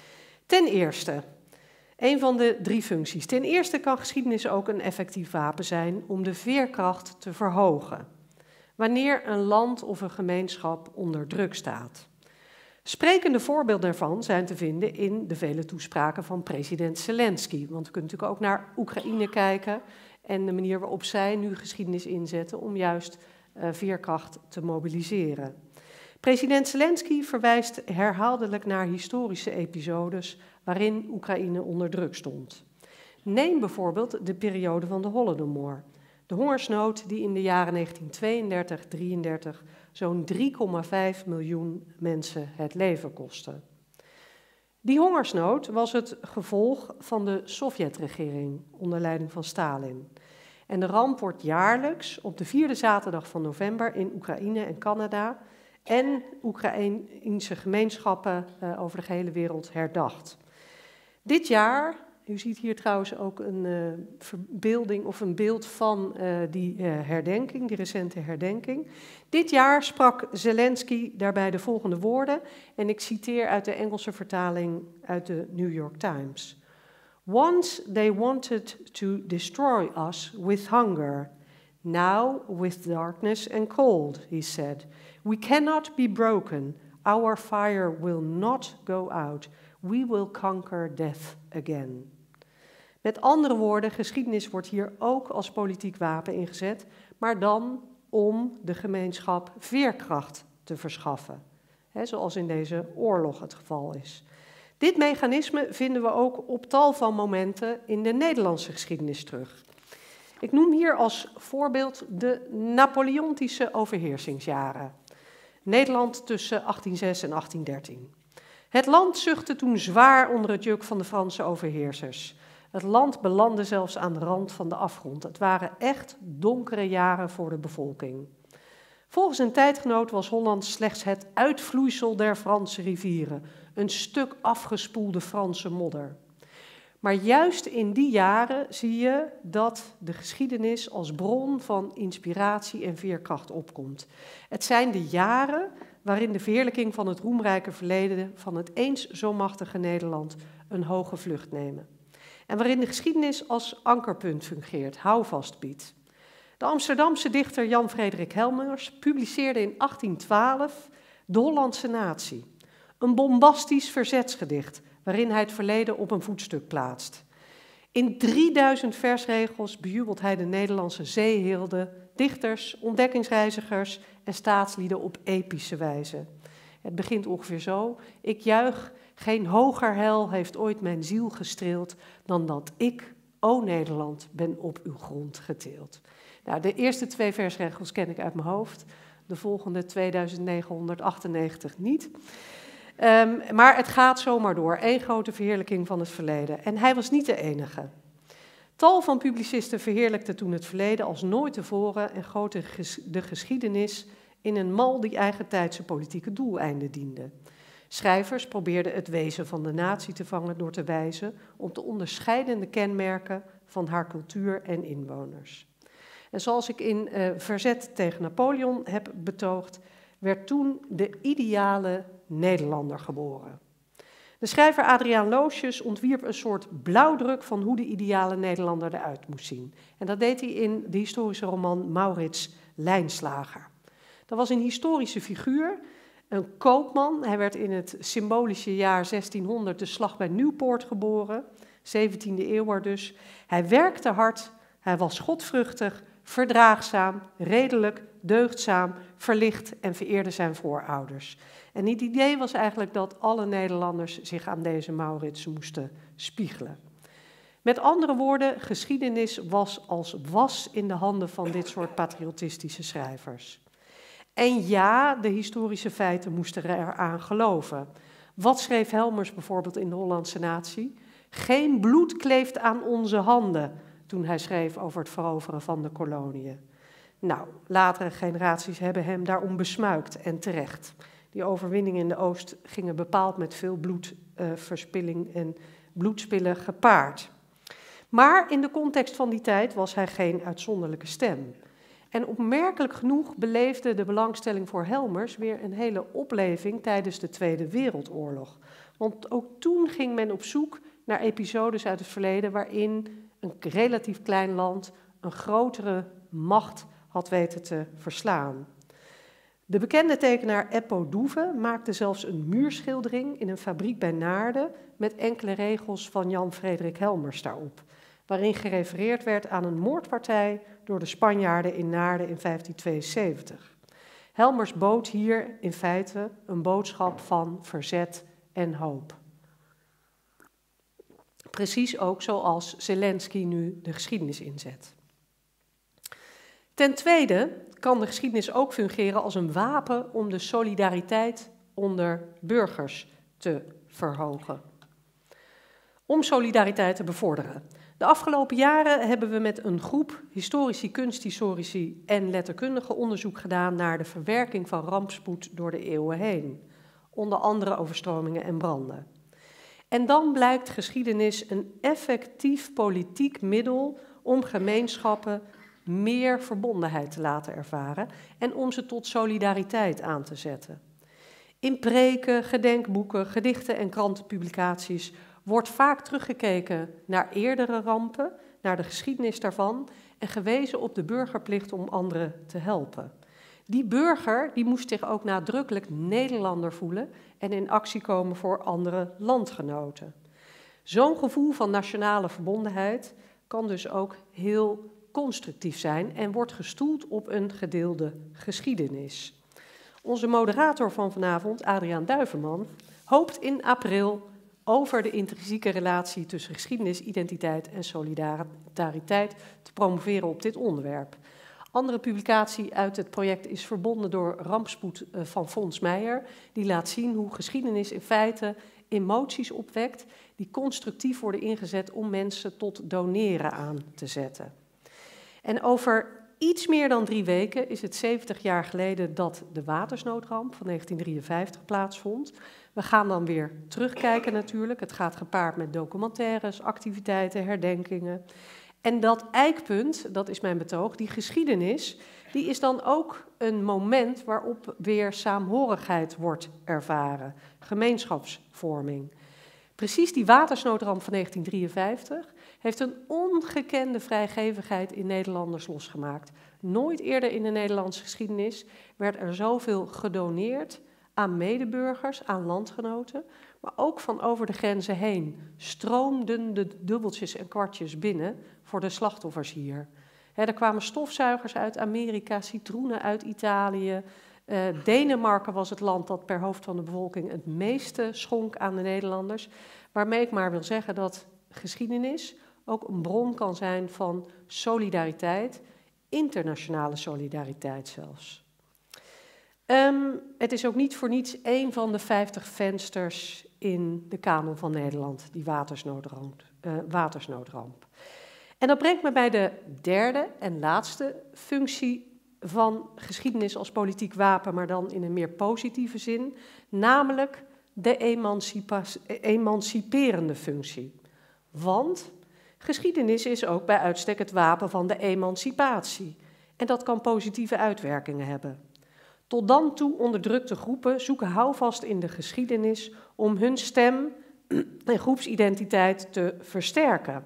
Speaker 6: Ten eerste, een van de drie functies. Ten eerste kan geschiedenis ook een effectief wapen zijn om de veerkracht te verhogen, wanneer een land of een gemeenschap onder druk staat. Sprekende voorbeelden daarvan zijn te vinden in de vele toespraken van president Zelensky. Want we kunnen natuurlijk ook naar Oekraïne kijken en de manier waarop zij nu geschiedenis inzetten om juist uh, veerkracht te mobiliseren. President Zelensky verwijst herhaaldelijk naar historische episodes waarin Oekraïne onder druk stond. Neem bijvoorbeeld de periode van de Holodomor, de hongersnood die in de jaren negentien tweeëndertig drieëndertig zo'n drie komma vijf miljoen mensen het leven kostte. Die hongersnood was het gevolg van de Sovjetregering onder leiding van Stalin. En de ramp wordt jaarlijks op de vierde zaterdag van november in Oekraïne en Canada en Oekraïnse gemeenschappen uh, over de gehele wereld herdacht. Dit jaar, u ziet hier trouwens ook een uh, verbeelding of een beeld van uh, die uh, herdenking, die recente herdenking. Dit jaar sprak Zelensky daarbij de volgende woorden, en ik citeer uit de Engelse vertaling uit de New York Times. Once they wanted to destroy us with hunger. Now with darkness and cold, he said. We cannot be broken. Our fire will not go out. We will conquer death again. Met andere woorden, geschiedenis wordt hier ook als politiek wapen ingezet, maar dan om de gemeenschap veerkracht te verschaffen. Hè, zoals in deze oorlog het geval is. Dit mechanisme vinden we ook op tal van momenten in de Nederlandse geschiedenis terug. Ik noem hier als voorbeeld de Napoleontische overheersingsjaren. Nederland tussen achttien zes en achttien dertien. Het land zuchtte toen zwaar onder het juk van de Franse overheersers. Het land belandde zelfs aan de rand van de afgrond. Het waren echt donkere jaren voor de bevolking. Volgens een tijdgenoot was Holland slechts het uitvloeisel der Franse rivieren, een stuk afgespoelde Franse modder. Maar juist in die jaren zie je dat de geschiedenis als bron van inspiratie en veerkracht opkomt. Het zijn de jaren waarin de verheerlijking van het roemrijke verleden van het eens zo machtige Nederland een hoge vlucht nemen. En waarin de geschiedenis als ankerpunt fungeert, houvast biedt. De Amsterdamse dichter Jan Frederik Helmers publiceerde in achttien twaalf De Hollandse Natie, een bombastisch verzetsgedicht waarin hij het verleden op een voetstuk plaatst. In drieduizend versregels bejubelt hij de Nederlandse zeehelden, dichters, ontdekkingsreizigers en staatslieden op epische wijze. Het begint ongeveer zo: ik juich, geen hoger heil heeft ooit mijn ziel gestreeld dan dat ik, o Nederland, ben op uw grond geteeld. Nou, de eerste twee versregels ken ik uit mijn hoofd, de volgende tweeduizend negenhonderdachtennegentig niet. Um, maar het gaat zomaar door, één grote verheerlijking van het verleden. En hij was niet de enige. Tal van publicisten verheerlijkten toen het verleden als nooit tevoren en goten de geschiedenis in een mal die eigentijdse politieke doeleinden diende. Schrijvers probeerden het wezen van de natie te vangen door te wijzen op de onderscheidende kenmerken van haar cultuur en inwoners. En zoals ik in uh, Verzet tegen Napoleon heb betoogd, werd toen de ideale Nederlander geboren. De schrijver Adriaan Loosjes ontwierp een soort blauwdruk van hoe de ideale Nederlander eruit moest zien. En dat deed hij in de historische roman Maurits Lijnslager. Dat was een historische figuur, een koopman. Hij werd in het symbolische jaar zestienhonderd de slag bij Nieuwpoort geboren, zeventiende eeuw dus. Hij werkte hard, hij was godvruchtig, verdraagzaam, redelijk, deugdzaam, verlicht en vereerde zijn voorouders. En het idee was eigenlijk dat alle Nederlanders zich aan deze Maurits moesten spiegelen. Met andere woorden, geschiedenis was als was in de handen van dit soort patriotistische schrijvers. En ja, de historische feiten moesten eraan geloven. Wat schreef Helmers bijvoorbeeld in de Hollandse Natie? Geen bloed kleeft aan onze handen, toen hij schreef over het veroveren van de koloniën. Nou, latere generaties hebben hem daarom besmuikt en terecht. Die overwinningen in de Oost gingen bepaald met veel bloedverspilling uh, en bloedspillen gepaard. Maar in de context van die tijd was hij geen uitzonderlijke stem. En opmerkelijk genoeg beleefde de belangstelling voor Helmers weer een hele opleving tijdens de Tweede Wereldoorlog. Want ook toen ging men op zoek naar episodes uit het verleden waarin een relatief klein land een grotere macht had weten te verslaan. De bekende tekenaar Eppo Doeve maakte zelfs een muurschildering in een fabriek bij Naarden met enkele regels van Jan Frederik Helmers daarop, waarin gerefereerd werd aan een moordpartij door de Spanjaarden in Naarden in vijftien tweeënzeventig. Helmers bood hier in feite een boodschap van verzet en hoop. Precies ook zoals Zelensky nu de geschiedenis inzet. Ten tweede kan de geschiedenis ook fungeren als een wapen om de solidariteit onder burgers te verhogen. Om solidariteit te bevorderen. De afgelopen jaren hebben we met een groep historici, kunsthistorici en letterkundigen onderzoek gedaan naar de verwerking van rampspoed door de eeuwen heen. Onder andere overstromingen en branden. En dan blijkt geschiedenis een effectief politiek middel om gemeenschappen meer verbondenheid te laten ervaren en om ze tot solidariteit aan te zetten. In preken, gedenkboeken, gedichten en krantenpublicaties wordt vaak teruggekeken naar eerdere rampen, naar de geschiedenis daarvan en gewezen op de burgerplicht om anderen te helpen. Die burger die moest zich ook nadrukkelijk Nederlander voelen en in actie komen voor andere landgenoten. Zo'n gevoel van nationale verbondenheid kan dus ook heel constructief zijn en wordt gestoeld op een gedeelde geschiedenis. Onze moderator van vanavond, Adriaan Duivenman, hoopt in april over de intrinsieke relatie tussen geschiedenis, identiteit en solidariteit te promoveren op dit onderwerp. Andere publicatie uit het project is verbonden door Rampspoed van Fons Meijer, die laat zien hoe geschiedenis in feite emoties opwekt die constructief worden ingezet om mensen tot doneren aan te zetten. En over iets meer dan drie weken is het zeventig jaar geleden dat de watersnoodramp van negentien drieënvijftig plaatsvond. We gaan dan weer terugkijken natuurlijk. Het gaat gepaard met documentaires, activiteiten, herdenkingen. En dat eikpunt, dat is mijn betoog, die geschiedenis, die is dan ook een moment waarop weer saamhorigheid wordt ervaren, gemeenschapsvorming. Precies die watersnoodramp van negentien drieënvijftig heeft een ongekende vrijgevigheid in Nederlanders losgemaakt. Nooit eerder in de Nederlandse geschiedenis werd er zoveel gedoneerd aan medeburgers, aan landgenoten, maar ook van over de grenzen heen stroomden de dubbeltjes en kwartjes binnen voor de slachtoffers hier. He, er kwamen stofzuigers uit Amerika, citroenen uit Italië. Uh, Denemarken was het land dat per hoofd van de bevolking het meeste schonk aan de Nederlanders. Waarmee ik maar wil zeggen dat geschiedenis ook een bron kan zijn van solidariteit, internationale solidariteit zelfs. Um, het is ook niet voor niets één van de vijftig vensters in de kanon van Nederland, die watersnoodramp. Uh, watersnoodramp. En dat brengt me bij de derde en laatste functie van geschiedenis als politiek wapen, maar dan in een meer positieve zin, namelijk de emanciperende functie. Want geschiedenis is ook bij uitstek het wapen van de emancipatie. En dat kan positieve uitwerkingen hebben. Tot dan toe onderdrukte groepen zoeken houvast in de geschiedenis om hun stem en groepsidentiteit te versterken.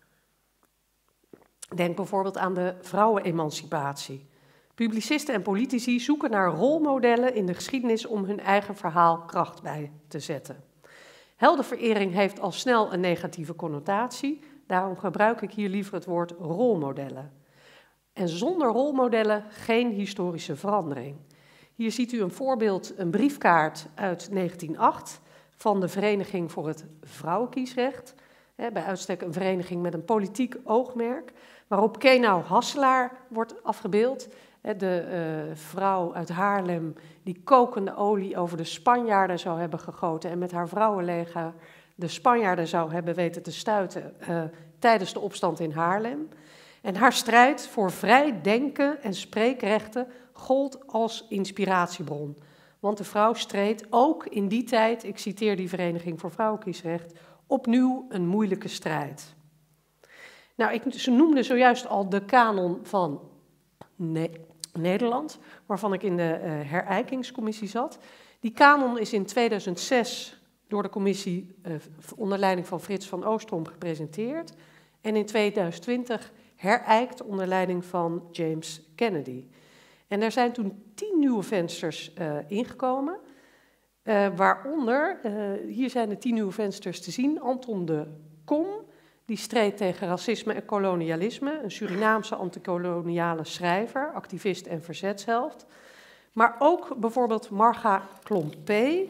Speaker 6: Denk bijvoorbeeld aan de vrouwenemancipatie. Publicisten en politici zoeken naar rolmodellen in de geschiedenis om hun eigen verhaal kracht bij te zetten. Heldenverering heeft al snel een negatieve connotatie, daarom gebruik ik hier liever het woord rolmodellen. En zonder rolmodellen geen historische verandering. Hier ziet u een voorbeeld, een briefkaart uit negentien nul acht van de Vereniging voor het Vrouwenkiesrecht. Bij uitstek een vereniging met een politiek oogmerk, waarop Kenau Hasselaar wordt afgebeeld. De uh, vrouw uit Haarlem die kokende olie over de Spanjaarden zou hebben gegoten en met haar vrouwenleger de Spanjaarden zou hebben weten te stuiten uh, tijdens de opstand in Haarlem. En haar strijd voor vrij denken en spreekrechten gold als inspiratiebron. Want de vrouw streed ook in die tijd, ik citeer die Vereniging voor Vrouwenkiesrecht, opnieuw een moeilijke strijd. Nou, ik, ze noemde zojuist al de kanon van ne- Nederland, waarvan ik in de uh, herijkingscommissie zat. Die kanon is in tweeduizend zes door de commissie uh, onder leiding van Frits van Oostrom gepresenteerd en in tweeduizend twintig herijkt onder leiding van James Kennedy. En er zijn toen tien nieuwe vensters uh, ingekomen, uh, waaronder, uh, hier zijn de tien nieuwe vensters te zien, Anton de Kom, die streed tegen racisme en kolonialisme, een Surinaamse antikoloniale schrijver, activist en verzetsheld. Maar ook bijvoorbeeld Marga Klompé,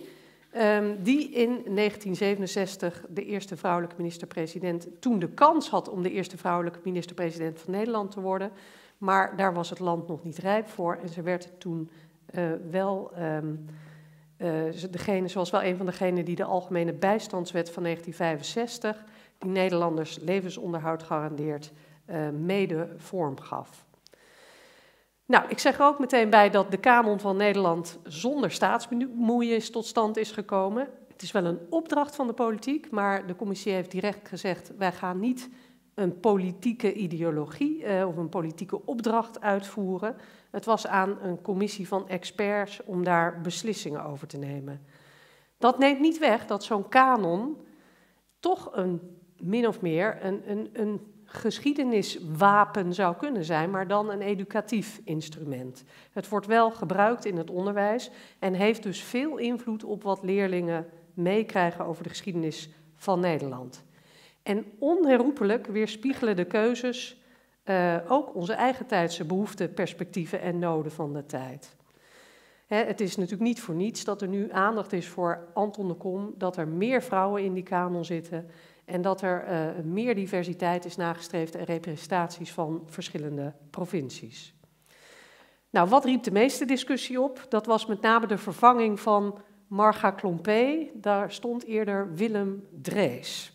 Speaker 6: Um, die in negentien zevenenzestig de eerste vrouwelijke minister-president, toen de kans had om de eerste vrouwelijke minister-president van Nederland te worden. Maar daar was het land nog niet rijp voor en ze werd toen uh, wel, um, uh, degene, zoals wel een van degenen die de Algemene Bijstandswet van negentien vijfenzestig, die Nederlanders levensonderhoud garandeert, uh, mede vorm gaf. Nou, ik zeg er ook meteen bij dat de kanon van Nederland zonder staatsbemoeienis tot stand is gekomen. Het is wel een opdracht van de politiek, maar de commissie heeft direct gezegd, wij gaan niet een politieke ideologie uh, of een politieke opdracht uitvoeren. Het was aan een commissie van experts om daar beslissingen over te nemen. Dat neemt niet weg dat zo'n kanon toch een min of meer een, een, een geschiedeniswapen zou kunnen zijn, maar dan een educatief instrument. Het wordt wel gebruikt in het onderwijs en heeft dus veel invloed op wat leerlingen meekrijgen over de geschiedenis van Nederland. En onherroepelijk weerspiegelen de keuzes uh, ook onze eigen tijdse behoeften, perspectieven en noden van de tijd. Hè, het is natuurlijk niet voor niets dat er nu aandacht is voor Anton de Kom, dat er meer vrouwen in die kanon zitten en dat er uh, meer diversiteit is nagestreefd en representaties van verschillende provincies. Nou, wat riep de meeste discussie op? Dat was met name de vervanging van Marga Klompé. Daar stond eerder Willem Drees.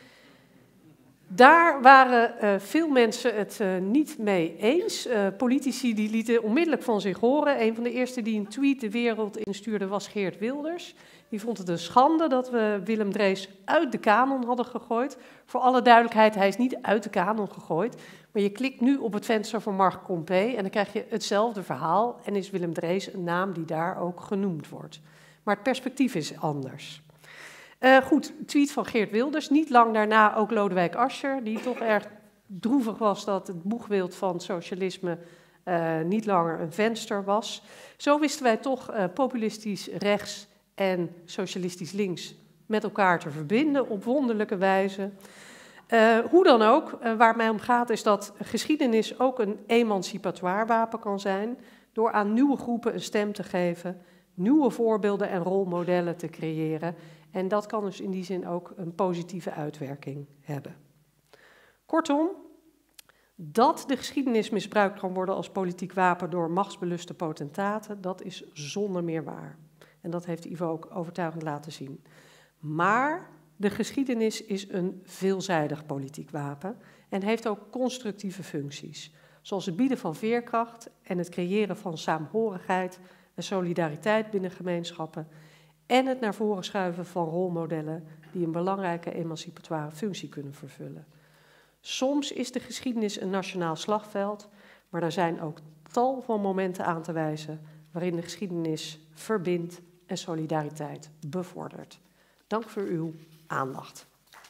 Speaker 6: Daar waren uh, veel mensen het uh, niet mee eens. Uh, politici die lieten onmiddellijk van zich horen. Een van de eerste die een tweet de wereld instuurde was Geert Wilders. Die vond het een schande dat we Willem Drees uit de kanon hadden gegooid. Voor alle duidelijkheid, hij is niet uit de kanon gegooid. Maar je klikt nu op het venster van Marga Klompé en dan krijg je hetzelfde verhaal. En is Willem Drees een naam die daar ook genoemd wordt. Maar het perspectief is anders. Uh, goed, tweet van Geert Wilders. Niet lang daarna ook Lodewijk Asscher, die toch erg droevig was dat het boegbeeld van het socialisme uh, niet langer een venster was. Zo wisten wij toch uh, populistisch rechts en socialistisch links met elkaar te verbinden op wonderlijke wijze. Uh, hoe dan ook, uh, waar het mij om gaat is dat geschiedenis ook een emancipatoire wapen kan zijn, door aan nieuwe groepen een stem te geven, nieuwe voorbeelden en rolmodellen te creëren. En dat kan dus in die zin ook een positieve uitwerking hebben. Kortom, dat de geschiedenis misbruikt kan worden als politiek wapen door machtsbeluste potentaten, dat is zonder meer waar. En dat heeft Ivo ook overtuigend laten zien. Maar de geschiedenis is een veelzijdig politiek wapen en heeft ook constructieve functies, zoals het bieden van veerkracht en het creëren van saamhorigheid en solidariteit binnen gemeenschappen en het naar voren schuiven van rolmodellen die een belangrijke emancipatoire functie kunnen vervullen. Soms is de geschiedenis een nationaal slagveld, maar er zijn ook tal van momenten aan te wijzen waarin de geschiedenis verbindt en solidariteit bevordert. Dank voor uw aandacht.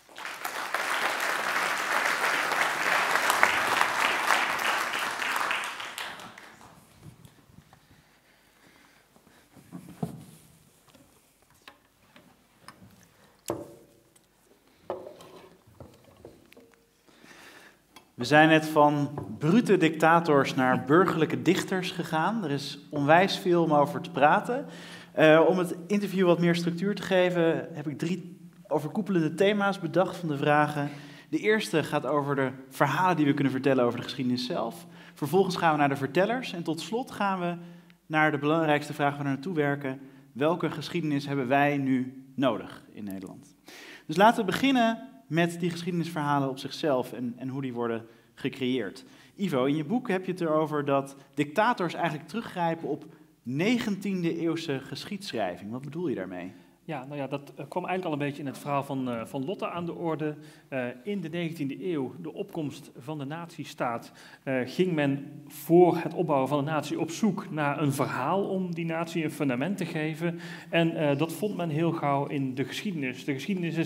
Speaker 1: We zijn net van brute dictators naar burgerlijke dichters gegaan. Er is onwijs veel om over te praten. Uh, om het interview wat meer structuur te geven, heb ik drie overkoepelende thema's bedacht van de vragen. De eerste gaat over de verhalen die we kunnen vertellen over de geschiedenis zelf. Vervolgens gaan we naar de vertellers. En tot slot gaan we naar de belangrijkste vraag waar we naartoe werken. Welke geschiedenis hebben wij nu nodig in Nederland? Dus laten we beginnen met die geschiedenisverhalen op zichzelf en, en hoe die worden gecreëerd. Ivo, in je boek heb je het erover dat dictators eigenlijk teruggrijpen op negentiende eeuwse geschiedschrijving. Wat bedoel je daarmee?
Speaker 2: Ja, nou ja, dat kwam eigenlijk al een beetje in het verhaal van, uh, van Lotte aan de orde. Uh, in de negentiende eeuw, de opkomst van de natiestaat, uh, ging men voor het opbouwen van de natie op zoek naar een verhaal om die natie een fundament te geven. En uh, dat vond men heel gauw in de geschiedenis. De geschiedenis is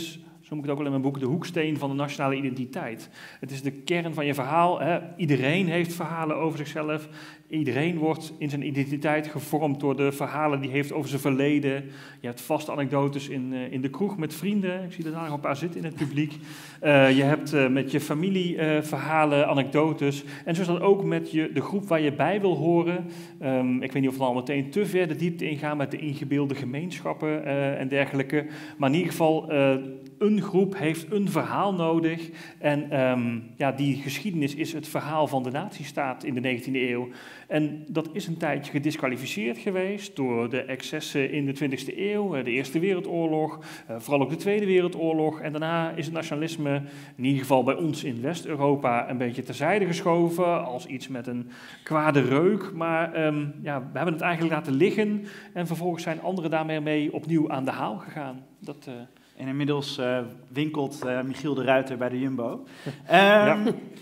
Speaker 2: zo moet ik het ook wel in mijn boek, de hoeksteen van de nationale identiteit. Het is de kern van je verhaal. Hè. Iedereen heeft verhalen over zichzelf. Iedereen wordt in zijn identiteit gevormd door de verhalen die hij heeft over zijn verleden. Je hebt vaste anekdotes in, uh, in de kroeg met vrienden. Ik zie er daar nog een paar zitten in het publiek. Uh, je hebt uh, met je familie uh, verhalen, anekdotes. En zo is dat ook met je, de groep waar je bij wil horen. Um, ik weet niet of we al meteen te ver de diepte ingaan met de ingebeelde gemeenschappen uh, en dergelijke. Maar in ieder geval, uh, een groep heeft een verhaal nodig. En um, ja, die geschiedenis is het verhaal van de natiestaat in de negentiende eeuw. En dat is een tijdje gedisqualificeerd geweest door de excessen in de twintigste eeuw, de Eerste Wereldoorlog, vooral ook de Tweede Wereldoorlog. En daarna is het nationalisme, in ieder geval bij ons in West-Europa, een beetje terzijde geschoven als iets met een kwade reuk. Maar um, ja, we hebben het eigenlijk laten liggen en vervolgens zijn anderen daarmee mee opnieuw aan de haal gegaan. Dat... Uh,
Speaker 1: En inmiddels uh, winkelt uh, Michiel de Ruiter bij de Jumbo. Um, ja.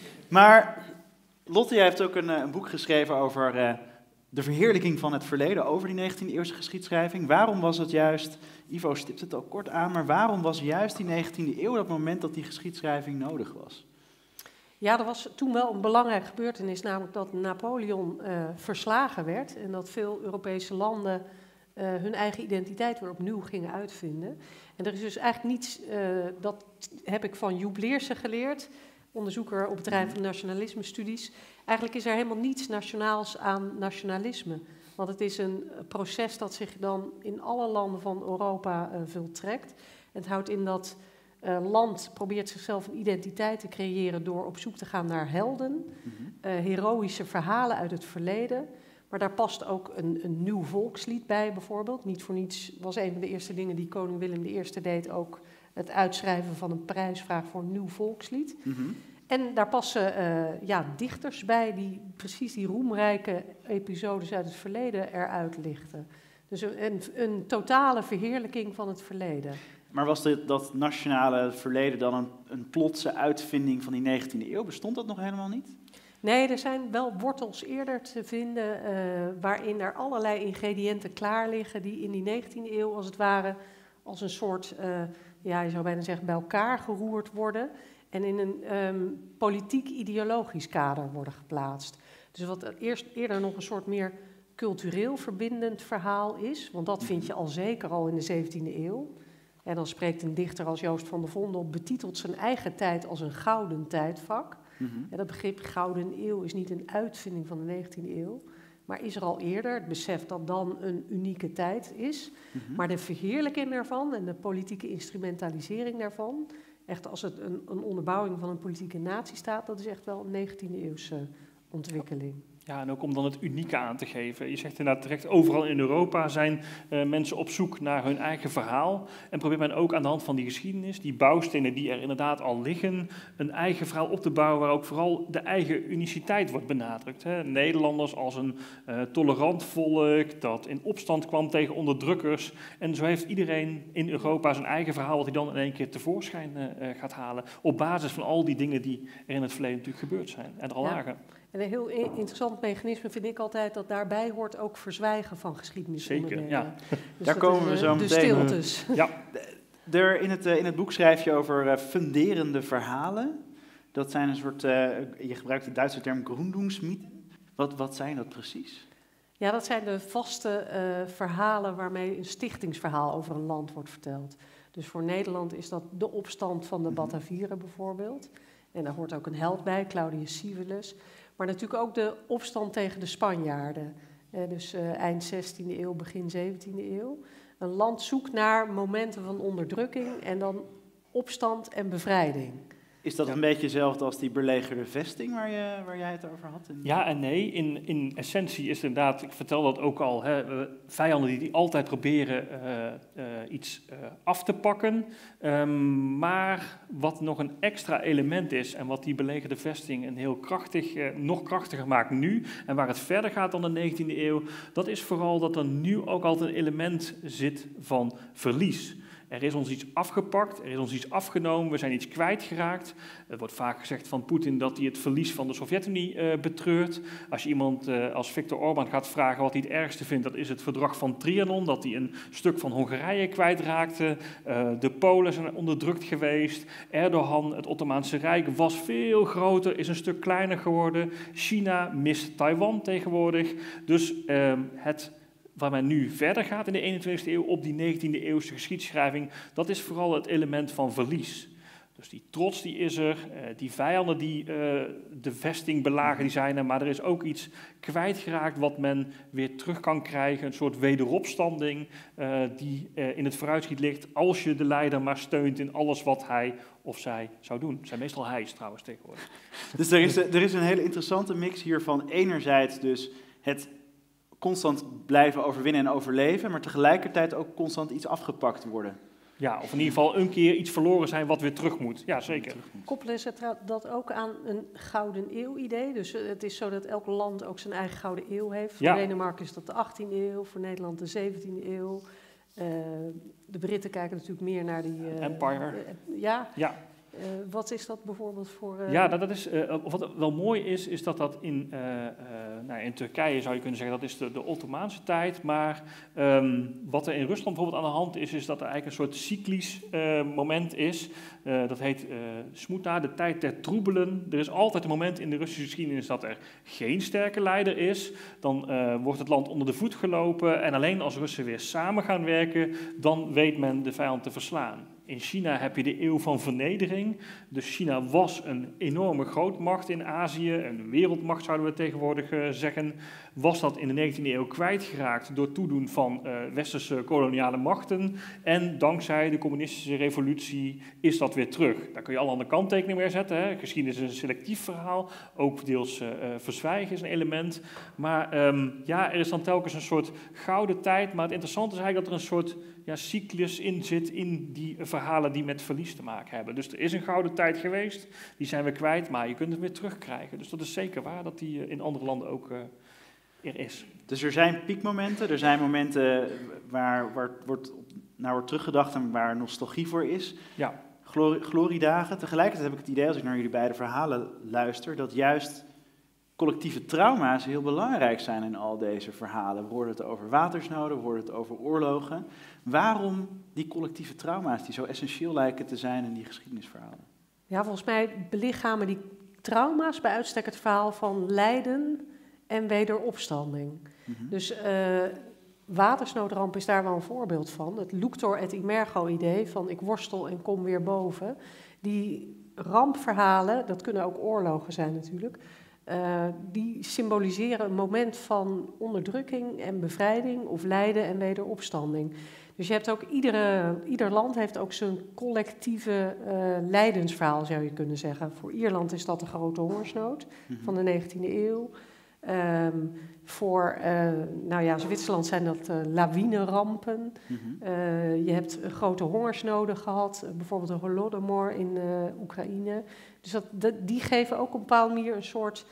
Speaker 1: Maar Lotte, jij hebt ook een, een boek geschreven over uh, de verheerlijking van het verleden, over die negentiende-eeuwse geschiedschrijving. Waarom was het juist, Ivo stipt het ook kort aan, maar waarom was juist die negentiende eeuw dat moment dat die geschiedschrijving nodig was?
Speaker 6: Ja, er was toen wel een belangrijke gebeurtenis, namelijk dat Napoleon uh, verslagen werd en dat veel Europese landen uh, hun eigen identiteit weer opnieuw gingen uitvinden. En er is dus eigenlijk niets, uh, dat heb ik van Joep Leersen geleerd, onderzoeker op het terrein van nationalisme-studies. Eigenlijk is er helemaal niets nationaals aan nationalisme. Want het is een proces dat zich dan in alle landen van Europa uh, voltrekt. Het houdt in dat uh, land probeert zichzelf een identiteit te creëren door op zoek te gaan naar helden, mm-hmm. uh, heroïsche verhalen uit het verleden. Maar daar past ook een, een nieuw volkslied bij bijvoorbeeld. Niet voor niets was een van de eerste dingen die koning Willem de Eerste deed ook het uitschrijven van een prijsvraag voor een nieuw volkslied. Mm-hmm. En daar passen uh, ja, dichters bij die precies die roemrijke episodes uit het verleden eruit lichten. Dus een, een, een totale verheerlijking van het verleden.
Speaker 1: Maar was dit, dat nationale verleden dan een, een plotse uitvinding van die negentiende eeuw? Bestond dat nog helemaal niet?
Speaker 6: Nee, er zijn wel wortels eerder te vinden uh, waarin er allerlei ingrediënten klaar liggen die in die negentiende eeuw als het ware als een soort, uh, ja, je zou bijna zeggen, bij elkaar geroerd worden en in een um, politiek-ideologisch kader worden geplaatst. Dus wat eerst eerder nog een soort meer cultureel verbindend verhaal is, want dat vind je al zeker al in de zeventiende eeuw. En dan spreekt een dichter als Joost van der Vondel, betitelt zijn eigen tijd als een gouden tijdvak. Mm-hmm. En dat begrip gouden eeuw is niet een uitvinding van de negentiende eeuw, maar is er al eerder het besef dat dan een unieke tijd is. Mm-hmm. Maar de verheerlijking daarvan en de politieke instrumentalisering daarvan, echt als het een, een onderbouwing van een politieke natiestaat, dat is echt wel een negentiende-eeuwse ontwikkeling.
Speaker 2: Ja, en ook om dan het unieke aan te geven. Je zegt inderdaad terecht, overal in Europa zijn uh, mensen op zoek naar hun eigen verhaal. En probeert men ook aan de hand van die geschiedenis, die bouwstenen die er inderdaad al liggen, een eigen verhaal op te bouwen waar ook vooral de eigen uniciteit wordt benadrukt. Hè. Nederlanders als een uh, tolerant volk dat in opstand kwam tegen onderdrukkers. En zo heeft iedereen in Europa zijn eigen verhaal wat hij dan in één keer tevoorschijn uh, gaat halen. Op basis van al die dingen die er in het verleden natuurlijk gebeurd zijn en er al lagen.
Speaker 6: Ja. En een heel interessant mechanisme vind ik altijd dat daarbij hoort ook verzwijgen van geschiedenis.
Speaker 2: Zeker, ja.
Speaker 6: Dus
Speaker 1: daar komen we zo
Speaker 6: de
Speaker 1: meteen.
Speaker 6: Stiltes.
Speaker 1: Ja. Er, in, het, in het boek schrijf je over uh, funderende verhalen. Dat zijn een soort, uh, je gebruikt de Duitse term Gründungsmythen. Wat, wat zijn dat precies?
Speaker 6: Ja, dat zijn de vaste uh, verhalen waarmee een stichtingsverhaal over een land wordt verteld. Dus voor Nederland is dat de opstand van de Batavieren bijvoorbeeld. En daar hoort ook een held bij, Claudius Civilis. Maar natuurlijk ook de opstand tegen de Spanjaarden. Eh, dus uh, eind zestiende eeuw, begin zeventiende eeuw. Een land zoekt naar momenten van onderdrukking en dan opstand en bevrijding.
Speaker 1: Is dat ja. een beetje hetzelfde als die belegerde vesting waar, je, waar jij het over had?
Speaker 2: Ja en nee. In, in essentie is het inderdaad, ik vertel dat ook al, hè, vijanden die, die altijd proberen uh, uh, iets uh, af te pakken. Um, maar wat nog een extra element is en wat die belegerde vesting een heel krachtig, uh, nog krachtiger maakt nu, en waar het verder gaat dan de negentiende eeuw, dat is vooral dat er nu ook altijd een element zit van verlies. Er is ons iets afgepakt, er is ons iets afgenomen, we zijn iets kwijtgeraakt. Er wordt vaak gezegd van Poetin dat hij het verlies van de Sovjet-Unie uh, betreurt. Als je iemand uh, als Viktor Orbán gaat vragen wat hij het ergste vindt, dat is het verdrag van Trianon, dat hij een stuk van Hongarije kwijtraakte. Uh, de Polen zijn onderdrukt geweest. Erdogan, het Ottomaanse Rijk, was veel groter, is een stuk kleiner geworden. China mist Taiwan tegenwoordig. Dus uh, het... waar men nu verder gaat in de eenentwintigste eeuw op die negentiende eeuwse geschiedschrijving, dat is vooral het element van verlies. Dus die trots die is er, die vijanden die uh, de vesting belagen, die zijn er, maar er is ook iets kwijtgeraakt wat men weer terug kan krijgen, een soort wederopstanding uh, die uh, in het vooruitschiet ligt als je de leider maar steunt in alles wat hij of zij zou doen. Het zijn meestal hij's trouwens tegenwoordig.
Speaker 1: Dus er is, er is een hele interessante mix hier van enerzijds dus het constant blijven overwinnen en overleven, maar tegelijkertijd ook constant iets afgepakt worden.
Speaker 2: Ja, of in ieder geval een keer iets verloren zijn wat weer terug moet. Ja, zeker.
Speaker 6: Koppelen ze dat ook aan een gouden eeuw-idee? Dus het is zo dat elk land ook zijn eigen gouden eeuw heeft. Voor
Speaker 2: ja.
Speaker 6: Denemarken is dat de achttiende eeuw, voor Nederland de zeventiende eeuw. Uh, de Britten kijken natuurlijk meer naar die... Uh,
Speaker 2: Empire.
Speaker 6: Uh, ja.
Speaker 2: ja.
Speaker 6: Uh, wat is dat bijvoorbeeld voor... Uh...
Speaker 2: Ja, dat, dat is, uh, wat wel mooi is, is dat dat in, uh, uh, nou, in Turkije zou je kunnen zeggen, dat is de, de Ottomaanse tijd. Maar um, wat er in Rusland bijvoorbeeld aan de hand is, is dat er eigenlijk een soort cyclisch uh, moment is. Uh, dat heet uh, Smuta, de tijd der troebelen. Er is altijd een moment in de Russische geschiedenis dat er geen sterke leider is. Dan uh, wordt het land onder de voet gelopen en alleen als Russen weer samen gaan werken, dan weet men de vijand te verslaan. In China heb je de eeuw van vernedering. Dus China was een enorme grootmacht in Azië, een wereldmacht zouden we tegenwoordig uh, zeggen. Was dat in de negentiende eeuw kwijtgeraakt door toedoen van uh, westerse koloniale machten. En dankzij de communistische revolutie is dat weer terug. Daar kun je al aan de kanttekening mee zetten. Hè. Geschiedenis is een selectief verhaal, ook deels uh, verzwijgen is een element. Maar um, ja, er is dan telkens een soort gouden tijd. Maar het interessante is eigenlijk dat er een soort ja, cyclus in zit in die verhalen die met verlies te maken hebben. Dus er is een gouden tijd geweest, die zijn we kwijt, maar je kunt het weer terugkrijgen. Dus dat is zeker waar dat die in andere landen ook uh, er is.
Speaker 1: Dus er zijn piekmomenten, er zijn momenten waar, waar wordt, naar wordt teruggedacht en waar nostalgie voor is.
Speaker 2: Ja.
Speaker 1: Glorie, gloriedagen. Tegelijkertijd heb ik het idee, als ik naar jullie beide verhalen luister, dat juist collectieve trauma's heel belangrijk zijn in al deze verhalen. We horen het over watersnoden, we horen het over oorlogen. Waarom die collectieve trauma's die zo essentieel lijken te zijn in die geschiedenisverhalen?
Speaker 6: Ja, volgens mij belichamen die trauma's bij uitstek het verhaal van lijden en wederopstanding. Mm-hmm. Dus uh, watersnoodramp is daar wel een voorbeeld van. Het luctor et immergo idee van ik worstel en kom weer boven. Die rampverhalen, dat kunnen ook oorlogen zijn natuurlijk, Uh, die symboliseren een moment van onderdrukking en bevrijding of lijden en wederopstanding. Dus je hebt ook iedere, ieder land heeft ook zijn collectieve uh, lijdensverhaal, zou je kunnen zeggen. Voor Ierland is dat de grote hongersnood mm-hmm. van de negentiende eeuw. Um, voor uh, nou ja, Zwitserland zijn dat uh, lawinerampen. Mm-hmm. Uh, je hebt grote hongersnoden gehad, uh, bijvoorbeeld de Holodomor in uh, Oekraïne. Dus dat, dat, die geven ook op een bepaalde manier een soort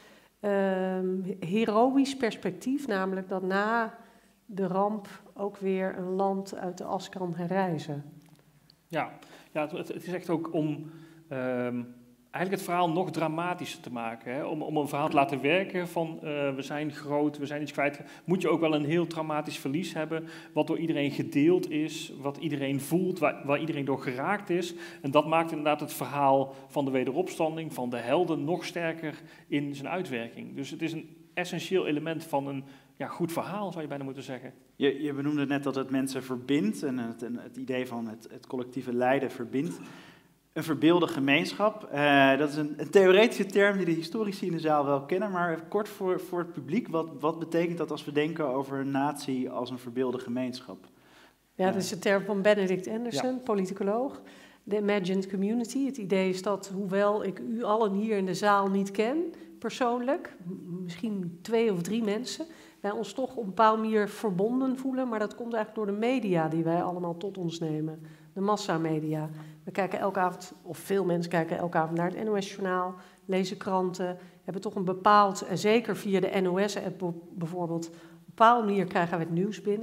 Speaker 6: um, heroïsch perspectief, namelijk dat na de ramp ook weer een land uit de as kan herrijzen.
Speaker 2: Ja, ja het, het is echt ook om um, eigenlijk het verhaal nog dramatischer te maken. Hè? Om, om een verhaal te laten werken van uh, we zijn groot, we zijn iets kwijt. Moet je ook wel een heel traumatisch verlies hebben, wat door iedereen gedeeld is, wat iedereen voelt, waar, waar iedereen door geraakt is. En dat maakt inderdaad het verhaal van de wederopstanding, van de helden, nog sterker in zijn uitwerking. Dus het is een essentieel element van een ja, goed verhaal, zou je bijna moeten zeggen.
Speaker 1: Je, je benoemde net dat het mensen verbindt en het, en het idee van het, het collectieve lijden verbindt. Een verbeelde gemeenschap, uh, dat is een, een theoretische term die de historici in de zaal wel kennen, maar even kort voor, voor het publiek, wat, wat betekent dat als we denken over een natie als een verbeelde gemeenschap?
Speaker 6: Ja, dat is de term van Benedict Anderson, ja. politicoloog. De imagined community, het idee is dat, hoewel ik u allen hier in de zaal niet ken, persoonlijk, misschien twee of drie mensen, wij ons toch op een bepaalde manier verbonden voelen, maar dat komt eigenlijk door de media die wij allemaal tot ons nemen, de massamedia. We kijken elke avond, of veel mensen kijken elke avond naar het N O S-journaal, lezen kranten, hebben toch een bepaald, en zeker via de N O S-app bijvoorbeeld, op een bepaalde manier krijgen we het nieuws binnen.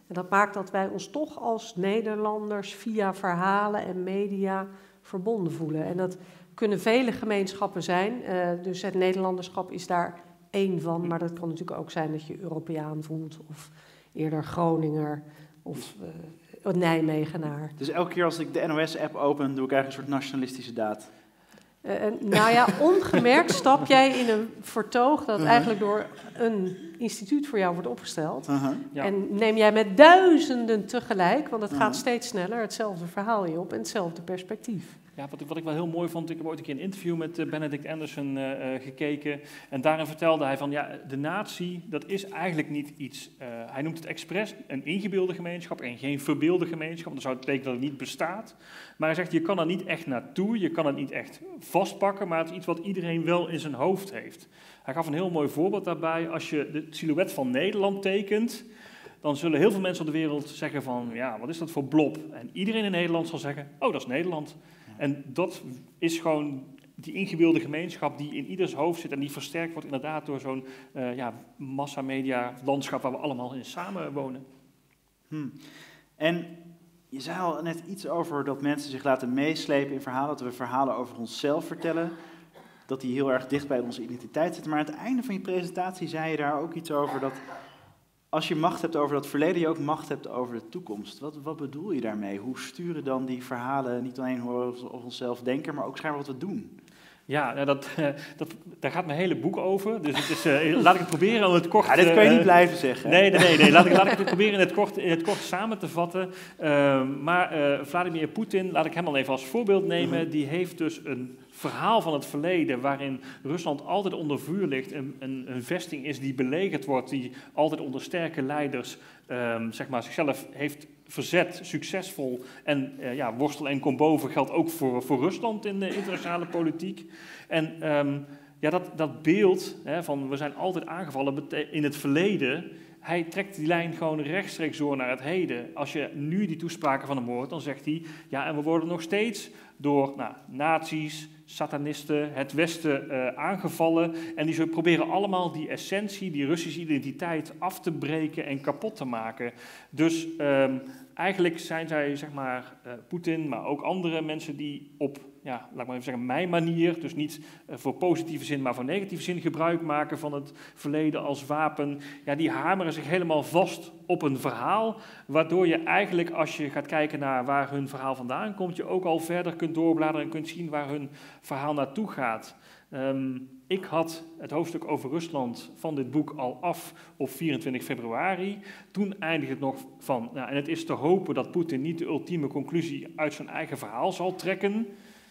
Speaker 6: En dat maakt dat wij ons toch als Nederlanders via verhalen en media verbonden voelen. En dat kunnen vele gemeenschappen zijn. Uh, dus het Nederlanderschap is daar één van. Maar dat kan natuurlijk ook zijn dat je Europeaan voelt. Of eerder Groninger of uh, Nijmegenaar.
Speaker 1: Dus elke keer als ik de N O S-app open, doe ik eigenlijk een soort nationalistische daad.
Speaker 6: Uh, nou ja, ongemerkt stap jij in een vertoog dat uh-huh. eigenlijk door een instituut voor jou wordt opgesteld. Uh-huh. Ja. En neem jij met duizenden tegelijk, want het uh-huh. gaat steeds sneller, hetzelfde verhaal in op en hetzelfde perspectief.
Speaker 2: Ja, wat ik, wat ik wel heel mooi vond, ik heb ooit een keer een interview met uh, Benedict Anderson uh, uh, gekeken. En daarin vertelde hij van, ja, de natie, dat is eigenlijk niet iets, uh, hij noemt het expres een ingebeelde gemeenschap en geen verbeelde gemeenschap. Dat zou betekenen dat het niet bestaat. Maar hij zegt, je kan er niet echt naartoe, je kan het niet echt vastpakken, maar het is iets wat iedereen wel in zijn hoofd heeft. Hij gaf een heel mooi voorbeeld daarbij. Als je de silhouet van Nederland tekent, dan zullen heel veel mensen op de wereld zeggen van, ja, wat is dat voor blob? En iedereen in Nederland zal zeggen, oh, dat is Nederland. En dat is gewoon die ingebeelde gemeenschap die in ieders hoofd zit en die versterkt wordt inderdaad door zo'n uh, ja, massamedia landschap waar we allemaal in samen wonen.
Speaker 1: Hmm. En je zei al net iets over dat mensen zich laten meeslepen in verhalen, dat we verhalen over onszelf vertellen, dat die heel erg dicht bij onze identiteit zitten. Maar aan het einde van je presentatie zei je daar ook iets over dat als je macht hebt over dat verleden, je ook macht hebt over de toekomst. Wat, wat bedoel je daarmee? Hoe sturen dan die verhalen niet alleen hoe we over onszelf denken, maar ook schijnbaar wat we doen?
Speaker 2: Ja, dat, dat, daar gaat mijn hele boek over. Dus het is, uh, laat ik het proberen om het kort...
Speaker 1: Ja, dit kan je
Speaker 2: uh,
Speaker 1: niet blijven zeggen.
Speaker 2: Nee, nee, nee. nee. Laat, ik, laat ik het proberen in het kort, in het kort samen te vatten. Uh, maar uh, Vladimir Poetin, laat ik hem al even als voorbeeld nemen. Mm-hmm. Die heeft dus een verhaal van het verleden waarin Rusland altijd onder vuur ligt. Een, een, een vesting is die belegerd wordt, die altijd onder sterke leiders um, zeg maar, zichzelf heeft verzet, succesvol. En uh, ja, worstel en kom boven geldt ook voor, voor Rusland in de internationale politiek. En um, ja, dat, dat beeld hè, van we zijn altijd aangevallen in het verleden, hij trekt die lijn gewoon rechtstreeks door naar het heden. Als je nu die toespraken van hem hoort, dan zegt hij, ja, en we worden nog steeds door nou, nazi's, satanisten, het Westen uh, aangevallen. En die zullen proberen allemaal die essentie, die Russische identiteit af te breken en kapot te maken. Dus um, eigenlijk zijn zij, zeg maar, uh, Poetin, maar ook andere mensen die op, ja, laat ik maar even zeggen, mijn manier, dus niet uh, voor positieve zin, maar voor negatieve zin gebruik maken van het verleden als wapen. Ja, die hameren zich helemaal vast op een verhaal, waardoor je eigenlijk, als je gaat kijken naar waar hun verhaal vandaan komt, je ook al verder kunt doorbladeren en kunt zien waar hun verhaal naartoe gaat. Um, ik had het hoofdstuk over Rusland van dit boek al af op vierentwintig februari. Toen eindigde het nog van, nou, en het is te hopen dat Poetin niet de ultieme conclusie uit zijn eigen verhaal zal trekken.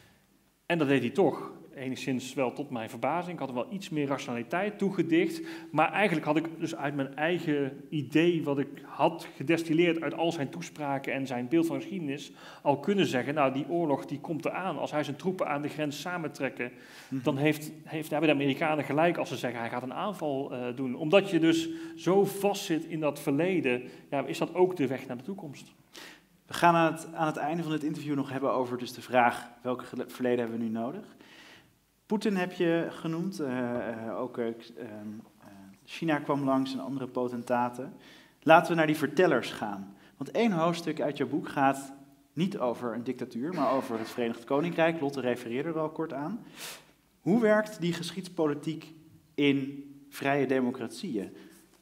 Speaker 2: En dat deed hij toch. Enigszins wel tot mijn verbazing. Ik had er wel iets meer rationaliteit toegedicht. Maar eigenlijk had ik dus uit mijn eigen idee, wat ik had gedestilleerd uit al zijn toespraken en zijn beeld van geschiedenis, al kunnen zeggen, nou die oorlog die komt eraan. Als hij zijn troepen aan de grens samentrekken, mm-hmm. dan heeft, heeft, hebben de Amerikanen gelijk als ze zeggen hij gaat een aanval uh, doen. Omdat je dus zo vastzit in dat verleden, ja, is dat ook de weg naar de toekomst.
Speaker 1: We gaan aan het, aan het einde van dit interview nog hebben over dus de vraag, welke verleden hebben we nu nodig? Poetin heb je genoemd, uh, uh, ook uh, uh, China kwam langs en andere potentaten. Laten we naar die vertellers gaan. Want één hoofdstuk uit jouw boek gaat niet over een dictatuur, maar over het Verenigd Koninkrijk. Lotte refereerde er al kort aan. Hoe werkt die geschiedspolitiek in vrije democratieën?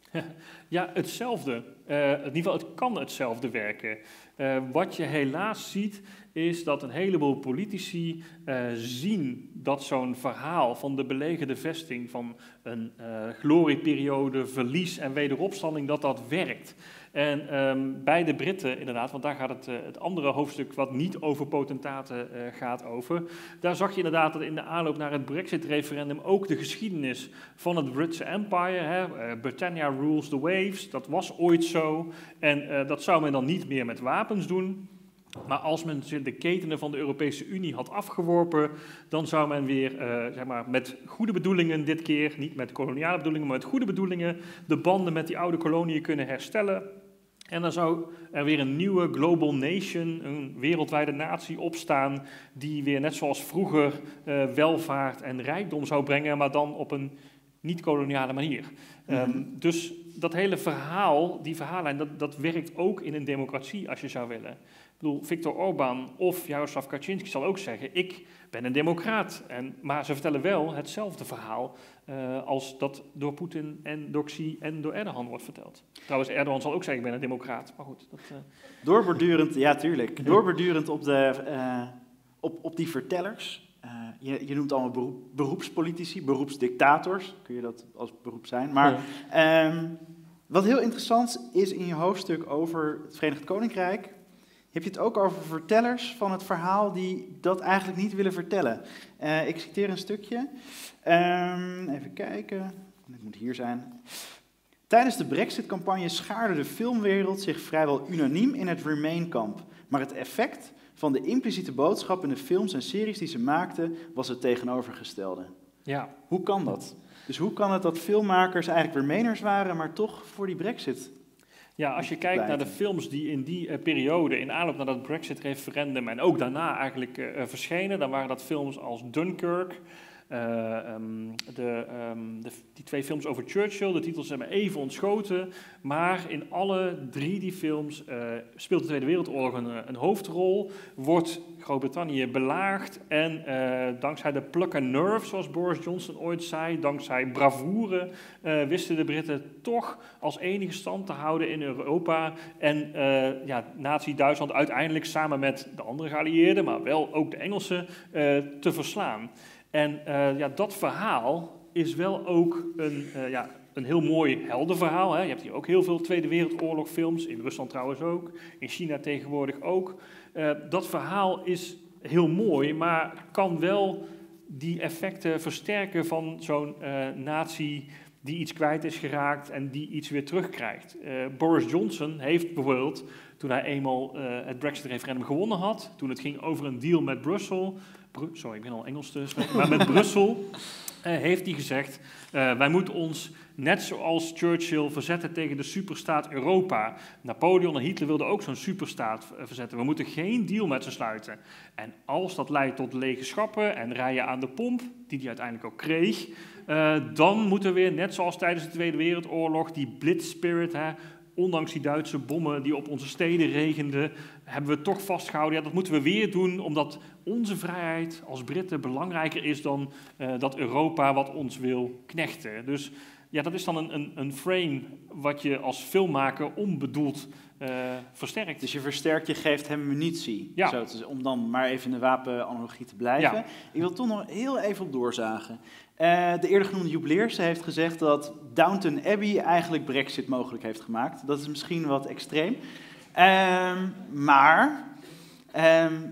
Speaker 2: Ja, hetzelfde. Uh, in ieder geval, het kan hetzelfde werken. Uh, wat je helaas ziet, is dat een heleboel politici uh, zien dat zo'n verhaal van de belegerde vesting, van een uh, glorieperiode, verlies en wederopstanding, dat dat werkt. En um, bij de Britten inderdaad, want daar gaat het, uh, het andere hoofdstuk wat niet over potentaten uh, gaat over, daar zag je inderdaad dat in de aanloop naar het Brexit-referendum ook de geschiedenis van het Britse Empire, hè, uh, Britannia rules the waves, dat was ooit zo en uh, dat zou men dan niet meer met wapens doen. Maar als men de ketenen van de Europese Unie had afgeworpen, dan zou men weer uh, zeg maar, met goede bedoelingen dit keer, niet met koloniale bedoelingen, maar met goede bedoelingen, de banden met die oude koloniën kunnen herstellen. En dan zou er weer een nieuwe global nation, een wereldwijde natie opstaan, die weer net zoals vroeger uh, welvaart en rijkdom zou brengen, maar dan op een niet-koloniale manier. Mm-hmm. Um, dus dat hele verhaal, die verhaallijn, dat, dat werkt ook in een democratie als je zou willen. Ik bedoel, Viktor Orbán of Jaroslav Kaczynski zal ook zeggen, ik ben een democraat. En, maar ze vertellen wel hetzelfde verhaal uh, als dat door Poetin en door Xi en door Erdogan wordt verteld. Trouwens, Erdogan zal ook zeggen, ik ben een democraat. Maar goed. Dat, uh...
Speaker 1: Doorbordurend, ja tuurlijk, doorbordurend op, de, uh, op, op die vertellers. Uh, je, je noemt allemaal beroep, beroepspolitici, beroepsdictators, kun je dat als beroep zijn. Maar ja. um, wat heel interessant is in je hoofdstuk over het Verenigd Koninkrijk, heb je het ook over vertellers van het verhaal die dat eigenlijk niet willen vertellen. Uh, ik citeer een stukje. Um, even kijken, het moet hier zijn. Tijdens de Brexit-campagne schaarde de filmwereld zich vrijwel unaniem in het Remain-kamp. Maar het effect van de impliciete boodschap in de films en series die ze maakten was het tegenovergestelde.
Speaker 2: Ja.
Speaker 1: Hoe kan dat? Dus hoe kan het dat filmmakers eigenlijk Remainers waren, maar toch voor die Brexit?
Speaker 2: Ja, als je kijkt pleiten. naar de films die in die uh, periode, in aanloop naar dat Brexit-referendum en ook daarna eigenlijk uh, verschenen, dan waren dat films als Dunkirk, uh, um, de, um, de, die twee films over Churchill, de titels zijn me even ontschoten, maar in alle drie die films uh, speelt de Tweede Wereldoorlog een, een hoofdrol, wordt Groot-Brittannië belaagd en uh, dankzij de pluck and nerve, zoals Boris Johnson ooit zei, dankzij bravoure, uh, wisten de Britten toch als enige stand te houden in Europa en uh, ja, Nazi-Duitsland uiteindelijk samen met de andere geallieerden, maar wel ook de Engelsen, uh, te verslaan. En uh, ja, dat verhaal is wel ook een, uh, ja, een heel mooi heldenverhaal. Hè. Je hebt hier ook heel veel Tweede Wereldoorlog films, in Rusland trouwens ook, in China tegenwoordig ook. Uh, dat verhaal is heel mooi, maar kan wel die effecten versterken van zo'n uh, natie die iets kwijt is geraakt en die iets weer terugkrijgt. Uh, Boris Johnson heeft bijvoorbeeld, toen hij eenmaal uh, het Brexit-referendum gewonnen had, toen het ging over een deal met Brussel, Bru- sorry, ik ben al Engels te spreken, maar met Brussel, uh, heeft hij gezegd, uh, wij moeten ons net zoals Churchill verzetten tegen de superstaat Europa. Napoleon en Hitler wilden ook zo'n superstaat verzetten. We moeten geen deal met ze sluiten. En als dat leidt tot lege schappen en rijen aan de pomp, die hij uiteindelijk ook kreeg, uh, dan moeten we weer, net zoals tijdens de Tweede Wereldoorlog, die blitz spirit, hè, ondanks die Duitse bommen die op onze steden regenden, hebben we toch vastgehouden. Ja, dat moeten we weer doen, omdat onze vrijheid als Britten belangrijker is dan uh, dat Europa wat ons wil knechten. Dus ja, dat is dan een, een, een frame wat je als filmmaker onbedoeld uh, versterkt.
Speaker 1: Dus je versterkt, je geeft hem munitie,
Speaker 2: ja.
Speaker 1: zo te, om dan maar even in de wapenanalogie te blijven.
Speaker 2: Ja.
Speaker 1: Ik wil toch nog heel even op doorzagen. Uh, de eerder genoemde jubileerse heeft gezegd dat Downton Abbey eigenlijk Brexit mogelijk heeft gemaakt. Dat is misschien wat extreem. Um, maar um,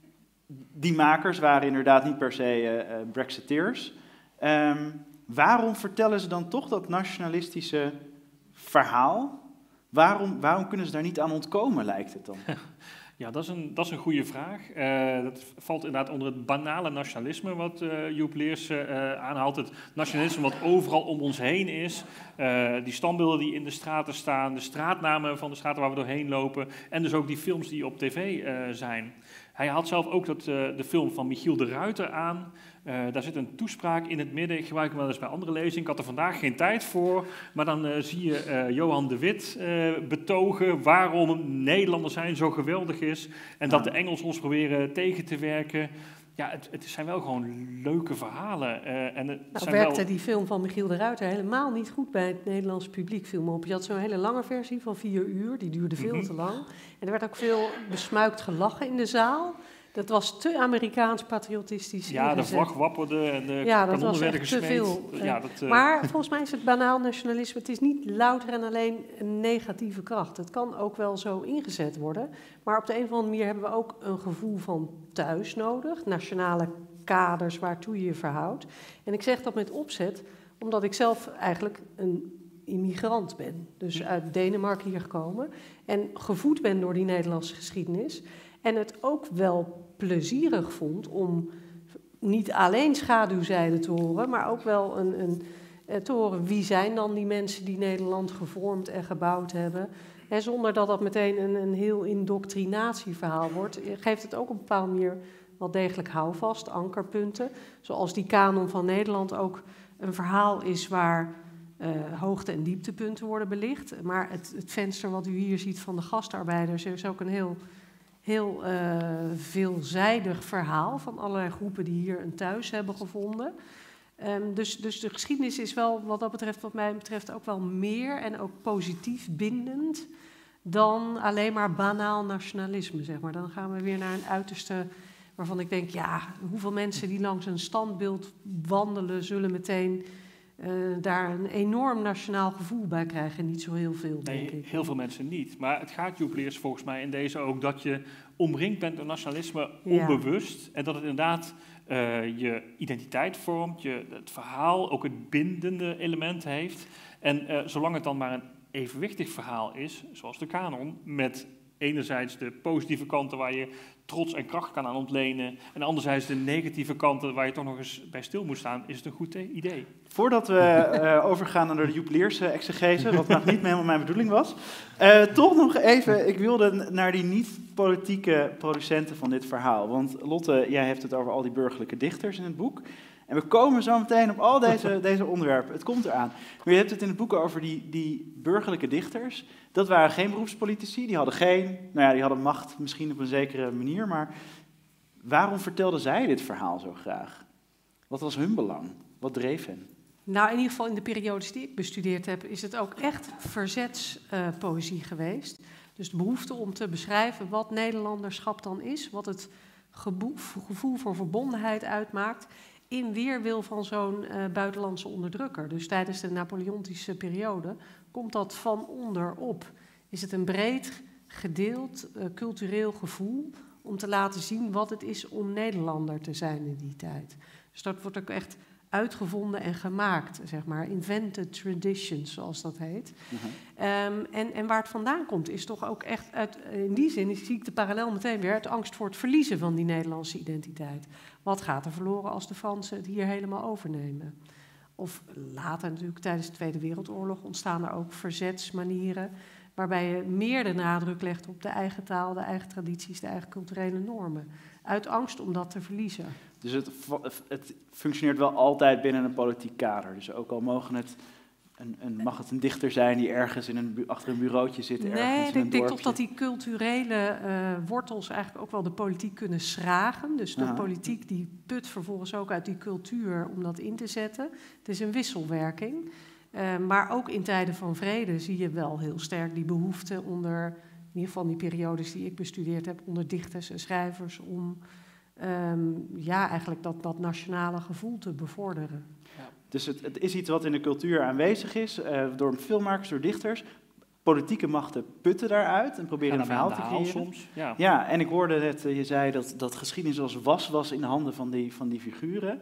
Speaker 1: die makers waren inderdaad niet per se uh, uh, Brexiteers. Um, waarom vertellen ze dan toch dat nationalistische verhaal? Waarom, waarom kunnen ze daar niet aan ontkomen, lijkt het dan?
Speaker 2: Ja, dat is een, dat is een goede vraag. Uh, dat valt inderdaad onder het banale nationalisme wat uh, Joep Leers uh, aanhaalt. Het nationalisme wat overal om ons heen is. Uh, die standbeelden die in de straten staan, de straatnamen van de straten waar we doorheen lopen. En dus ook die films die op tv uh, zijn. Hij haalt zelf ook dat, uh, de film van Michiel de Ruiter aan. Uh, daar zit een toespraak in het midden. Ik gebruik hem wel eens bij andere lezingen. Ik had er vandaag geen tijd voor. Maar dan uh, zie je uh, Johan de Wit uh, betogen waarom Nederlanders zijn zo geweldig is. En dat de Engelsen ons proberen tegen te werken. Ja, het, het zijn wel gewoon leuke verhalen. Uh, en het
Speaker 6: nou,
Speaker 2: zijn
Speaker 6: werkte
Speaker 2: wel...
Speaker 6: die film van Michiel de Ruiter helemaal niet goed bij het Nederlandse publiek film op. Je had zo'n hele lange versie van vier uur, die duurde veel
Speaker 2: Mm-hmm.
Speaker 6: te lang. En er werd ook veel besmuikt gelachen in de zaal. Dat was te Amerikaans patriotistisch
Speaker 2: Ja,
Speaker 6: ingezet.
Speaker 2: de vlag wapperde en de
Speaker 6: ja, dat
Speaker 2: kanonnen
Speaker 6: was
Speaker 2: werden
Speaker 6: echt te
Speaker 2: gesmeed.
Speaker 6: veel.
Speaker 2: Ja, dat, uh...
Speaker 6: Maar volgens mij is het banaal nationalisme, het is niet louter en alleen een negatieve kracht. Het kan ook wel zo ingezet worden. Maar op de een of andere manier hebben we ook een gevoel van thuis nodig. Nationale kaders waartoe je je verhoudt. En ik zeg dat met opzet, omdat ik zelf eigenlijk een immigrant ben. Dus uit Denemarken hier gekomen. En gevoed ben door die Nederlandse geschiedenis. En het ook wel plezierig vond om niet alleen schaduwzijde te horen, maar ook wel een, een, te horen wie zijn dan die mensen die Nederland gevormd en gebouwd hebben. En zonder dat dat meteen een, een heel indoctrinatieverhaal wordt, geeft het ook op een bepaalde manier wel degelijk houvast, ankerpunten. Zoals die kanon van Nederland ook een verhaal is waar uh, hoogte- en dieptepunten worden belicht. Maar het, het venster wat u hier ziet van de gastarbeiders is ook een heel, heel uh, veelzijdig verhaal van allerlei groepen die hier een thuis hebben gevonden. Um, dus, dus de geschiedenis is wel, wat dat betreft, wat mij betreft, ook wel meer en ook positief bindend dan alleen maar banaal nationalisme, zeg maar. Dan gaan we weer naar een uiterste waarvan ik denk, ja, hoeveel mensen die langs een standbeeld wandelen, zullen meteen uh, daar een enorm nationaal gevoel bij krijgen. Niet zo heel veel, denk
Speaker 2: nee,
Speaker 6: ik.
Speaker 2: Heel veel mensen niet. Maar het gaat Joepleers volgens mij in deze ook dat je omringd bent door nationalisme onbewust. Ja. En dat het inderdaad uh, je identiteit vormt, je, het verhaal ook het bindende element heeft. En uh, zolang het dan maar een evenwichtig verhaal is, zoals de kanon, met enerzijds de positieve kanten waar je trots en kracht kan aan ontlenen, en anderzijds de negatieve kanten waar je toch nog eens bij stil moet staan, is het een goed idee.
Speaker 1: Voordat we uh, overgaan naar de Joepleerse exegese, wat nog niet helemaal mijn bedoeling was, uh, toch nog even, ik wilde naar die niet-politieke producenten van dit verhaal. Want Lotte, jij hebt het over al die burgerlijke dichters in het boek. En we komen zo meteen op al deze, deze onderwerpen. Het komt eraan. Maar je hebt het in het boek over die, die burgerlijke dichters. Dat waren geen beroepspolitici. Die hadden geen, nou ja, die hadden macht misschien op een zekere manier. Maar waarom vertelden zij dit verhaal zo graag? Wat was hun belang? Wat dreef hen?
Speaker 6: Nou, in ieder geval in de periodes die ik bestudeerd heb, is het ook echt verzetspoëzie uh, geweest. Dus de behoefte om te beschrijven wat Nederlanderschap dan is, wat het gevoel voor verbondenheid uitmaakt, in weerwil van zo'n uh, buitenlandse onderdrukker. Dus tijdens de Napoleontische periode komt dat van onderop. Is het een breed gedeeld uh, cultureel gevoel om te laten zien wat het is om Nederlander te zijn in die tijd. Dus dat wordt ook echt uitgevonden en gemaakt, zeg maar. Invented traditions, zoals dat heet. Uh-huh. Um, en, en waar het vandaan komt, is toch ook echt, uit, in die zin zie ik de parallel meteen weer, uit angst voor het verliezen van die Nederlandse identiteit. Wat gaat er verloren als de Fransen het hier helemaal overnemen? Of later natuurlijk, tijdens de Tweede Wereldoorlog, ontstaan er ook verzetsmanieren, waarbij je meer de nadruk legt op de eigen taal, de eigen tradities, de eigen culturele normen. Uit angst om dat te verliezen.
Speaker 1: Dus het, het functioneert wel altijd binnen een politiek kader. Dus ook al mogen het een, een, mag het een dichter zijn die ergens in een, achter een bureautje zit, ergens
Speaker 6: nee,
Speaker 1: in een dorpje.
Speaker 6: ik denk toch dat die culturele uh, wortels eigenlijk ook wel de politiek kunnen schragen. Dus de Aha. politiek die put vervolgens ook uit die cultuur om dat in te zetten. Het is een wisselwerking. Uh, maar ook in tijden van vrede zie je wel heel sterk die behoefte onder, in ieder geval die periodes die ik bestudeerd heb, onder dichters en schrijvers om um, ja, eigenlijk dat, dat nationale gevoel te bevorderen.
Speaker 1: Ja. Dus het, het is iets wat in de cultuur aanwezig is, uh, door filmmakers, door dichters. Politieke machten putten daaruit en proberen een verhaal te creëren.
Speaker 2: Soms, ja.
Speaker 1: ja, en ik hoorde net, uh, je zei dat, dat geschiedenis als was was in de handen van die, van die figuren.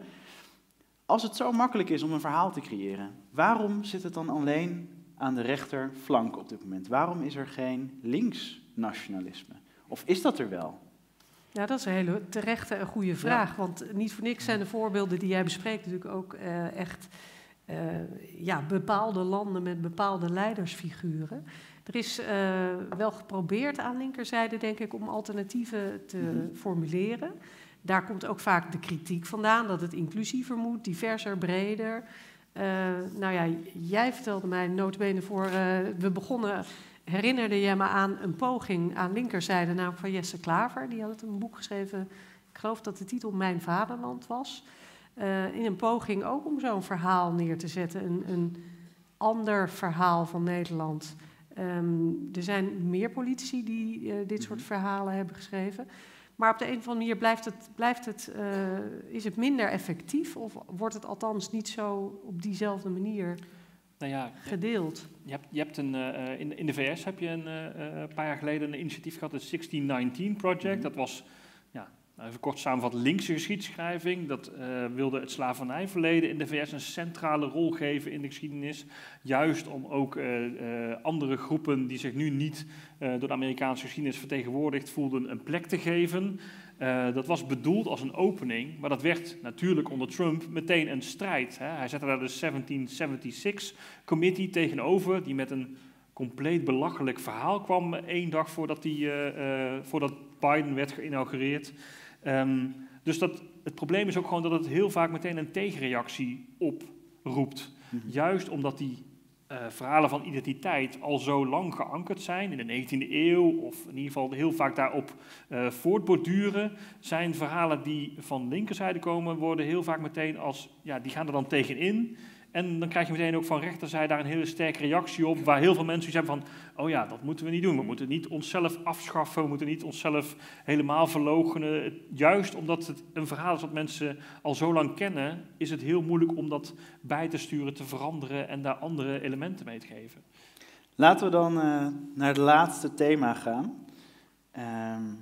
Speaker 1: Als het zo makkelijk is om een verhaal te creëren, waarom zit het dan alleen aan de rechterflank op dit moment? Waarom is er geen linksnationalisme? Of is dat er wel?
Speaker 6: Ja, dat is een hele terechte en goede vraag. Ja. Want niet voor niks zijn de voorbeelden die jij bespreekt natuurlijk ook uh, echt uh, ja, bepaalde landen met bepaalde leidersfiguren. Er is uh, wel geprobeerd aan linkerzijde, denk ik, om alternatieven te mm-hmm. formuleren. Daar komt ook vaak de kritiek vandaan, dat het inclusiever moet, diverser, breder. Uh, nou ja, jij vertelde mij nota bene voor, uh, we begonnen, herinnerde je me aan een poging aan linkerzijde, namelijk van Jesse Klaver. Die had een boek geschreven, ik geloof dat de titel Mijn Vaderland was. Uh, in een poging ook om zo'n verhaal neer te zetten, een, een ander verhaal van Nederland. Um, er zijn meer politici die uh, dit soort verhalen hebben geschreven. Maar op de een of andere manier blijft het, blijft het, uh, is het minder effectief of wordt het althans niet zo op diezelfde manier
Speaker 2: nou ja,
Speaker 6: gedeeld?
Speaker 2: Je hebt, je hebt een, uh, in, in de V S heb je een uh, paar jaar geleden een initiatief gehad, het zestien negentien Project. Mm-hmm. Dat was, ja, even kort samenvat, linkse geschiedschrijving. Dat uh, wilde het slavernijverleden in de V S een centrale rol geven in de geschiedenis. Juist om ook uh, uh, andere groepen die zich nu niet uh, door de Amerikaanse geschiedenis vertegenwoordigd voelden een plek te geven. Uh, dat was bedoeld als een opening, maar dat werd natuurlijk onder Trump meteen een strijd. Hè. Hij zette daar de zeventien zevenenzestig Committee tegenover, die met een compleet belachelijk verhaal kwam één dag voordat, die, uh, uh, voordat Biden werd geïnaugureerd. Um, dus dat, het probleem is ook gewoon dat het heel vaak meteen een tegenreactie op roept.
Speaker 1: Mm-hmm.
Speaker 2: Juist omdat die uh, verhalen van identiteit al zo lang geankerd zijn, in de negentiende eeuw, of in ieder geval heel vaak daarop uh, voortborduren, zijn verhalen die van linkerzijde komen, worden heel vaak meteen als, ja, die gaan er dan tegenin. En dan krijg je meteen ook van rechterzijde daar een hele sterke reactie op, waar heel veel mensen iets hebben van, oh ja, dat moeten we niet doen. We moeten niet onszelf afschaffen, we moeten niet onszelf helemaal verloochenen. Juist omdat het een verhaal is dat mensen al zo lang kennen, is het heel moeilijk om dat bij te sturen, te veranderen en daar andere elementen mee te geven.
Speaker 1: Laten we dan uh, naar het laatste thema gaan. Um,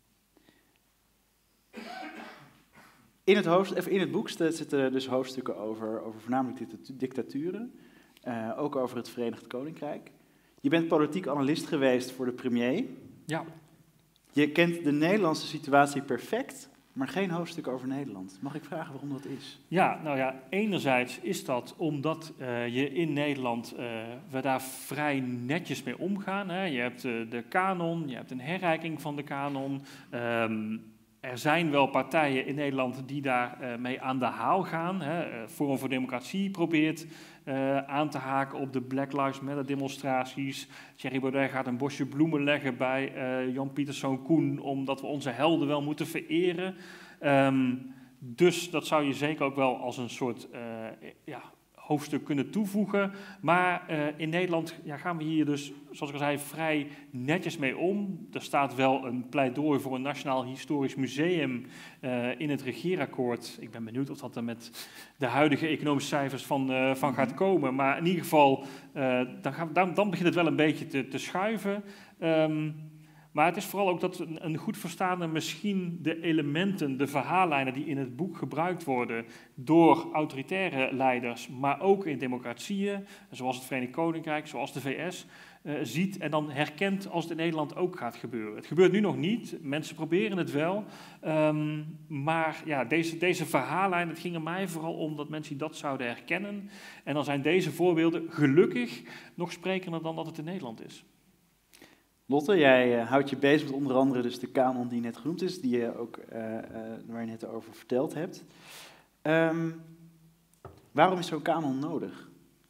Speaker 1: In het, hoofd, in het boek zitten dus hoofdstukken over, over voornamelijk dictaturen, uh, ook over het Verenigd Koninkrijk. Je bent politiek analist geweest voor de premier.
Speaker 2: Ja.
Speaker 1: Je kent de Nederlandse situatie perfect, maar geen hoofdstuk over Nederland. Mag ik vragen waarom dat is?
Speaker 2: Ja, nou ja, enerzijds is dat omdat uh, je in Nederland, uh, we daar vrij netjes mee omgaan. Hè. Je hebt uh, de kanon, je hebt een herrijking van de kanon. Um, Er zijn wel partijen in Nederland die daar uh, mee aan de haal gaan. Hè. Uh, Forum voor Democratie probeert uh, aan te haken op de Black Lives Matter demonstraties. Thierry Baudet gaat een bosje bloemen leggen bij uh, Jan Pieterszoon Koen, omdat we onze helden wel moeten vereren. Um, dus dat zou je zeker ook wel als een soort uh, ja, hoofdstuk kunnen toevoegen. Maar uh, in Nederland ja, gaan we hier dus, zoals ik al zei, vrij netjes mee om. Er staat wel een pleidooi voor een Nationaal Historisch Museum uh, in het regeerakkoord. Ik ben benieuwd of dat er met de huidige economische cijfers van, uh, van gaat komen. Maar in ieder geval, uh, dan, gaan, dan, dan begint het wel een beetje te, te schuiven. Um, Maar het is vooral ook dat een, een goed verstaande misschien de elementen, de verhaallijnen die in het boek gebruikt worden door autoritaire leiders, maar ook in democratieën, zoals het Verenigd Koninkrijk, zoals de V S, uh, ziet en dan herkent als het in Nederland ook gaat gebeuren. Het gebeurt nu nog niet, mensen proberen het wel, um, maar ja, deze, deze verhaallijnen, het ging er mij vooral om dat mensen dat zouden herkennen. En dan zijn deze voorbeelden gelukkig nog sprekender dan dat het in Nederland is.
Speaker 1: Lotte, jij uh, houdt je bezig met onder andere dus de kanon die net genoemd is, die je ook, uh, uh, waar je net over verteld hebt. Um, waarom is zo'n kanon nodig?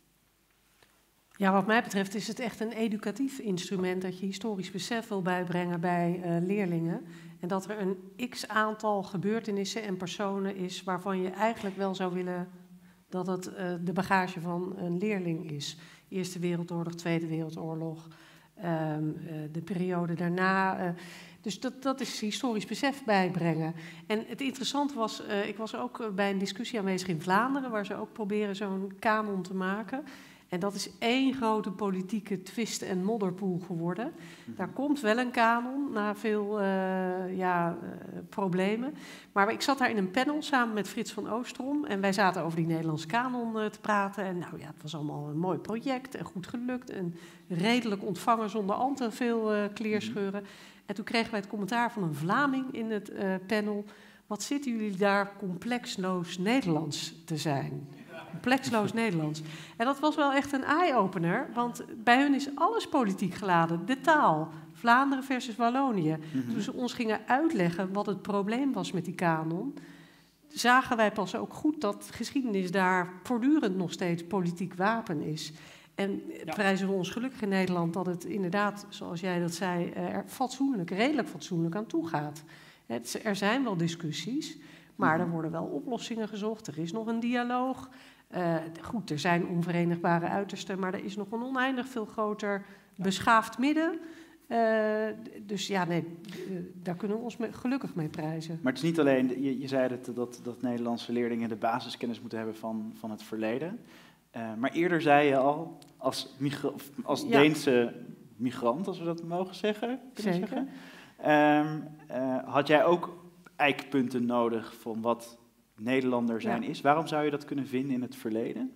Speaker 6: Ja, wat mij betreft is het echt een educatief instrument dat je historisch besef wil bijbrengen bij uh, leerlingen. En dat er een x-aantal gebeurtenissen en personen is waarvan je eigenlijk wel zou willen dat het uh, de bagage van een leerling is. Eerste Wereldoorlog, Tweede Wereldoorlog. Um, uh, de periode daarna. Uh, dus dat, dat is historisch besef bijbrengen. En het interessante was, uh, ik was ook uh, bij een discussie aanwezig in Vlaanderen, waar ze ook proberen zo'n kanon te maken. En dat is één grote politieke twist en modderpoel geworden. Mm-hmm. Daar komt wel een kanon, na veel uh, ja, uh, problemen. Maar ik zat daar in een panel samen met Frits van Oostrom. En wij zaten over die Nederlandse kanon uh, te praten. En nou ja, het was allemaal een mooi project en goed gelukt. En redelijk ontvangen zonder al te veel uh, kleerscheuren. Mm-hmm. En toen kregen wij het commentaar van een Vlaming in het uh, panel. Wat zitten jullie daar complexloos Nederlands te zijn? Complexloos Nederlands. En dat was wel echt een eye-opener, want bij hun is alles politiek geladen. De taal, Vlaanderen versus Wallonië. Mm-hmm. Toen ze ons gingen uitleggen wat het probleem was met die kanon, zagen wij pas ook goed dat geschiedenis daar voortdurend nog steeds politiek wapen is. En ja. prijzen we ons gelukkig in Nederland dat het inderdaad, zoals jij dat zei, er fatsoenlijk, redelijk fatsoenlijk aan toe gaat. Het, er zijn wel discussies, maar mm-hmm. er worden wel oplossingen gezocht. Er is nog een dialoog. Uh, goed, er zijn onverenigbare uitersten, maar er is nog een oneindig veel groter beschaafd midden. Uh, dus ja, nee, uh, daar kunnen we ons mee, gelukkig mee prijzen.
Speaker 1: Maar het is niet alleen, je, je zei dat, dat, dat Nederlandse leerlingen de basiskennis moeten hebben van, van het verleden. Uh, maar eerder zei je al, als, migra- als ja. Deense migrant, als we dat mogen zeggen, kunnen
Speaker 6: Zeker.
Speaker 1: zeggen um, uh, had jij ook eikpunten nodig van wat Nederlander zijn ja. is. Waarom zou je dat kunnen vinden in het verleden?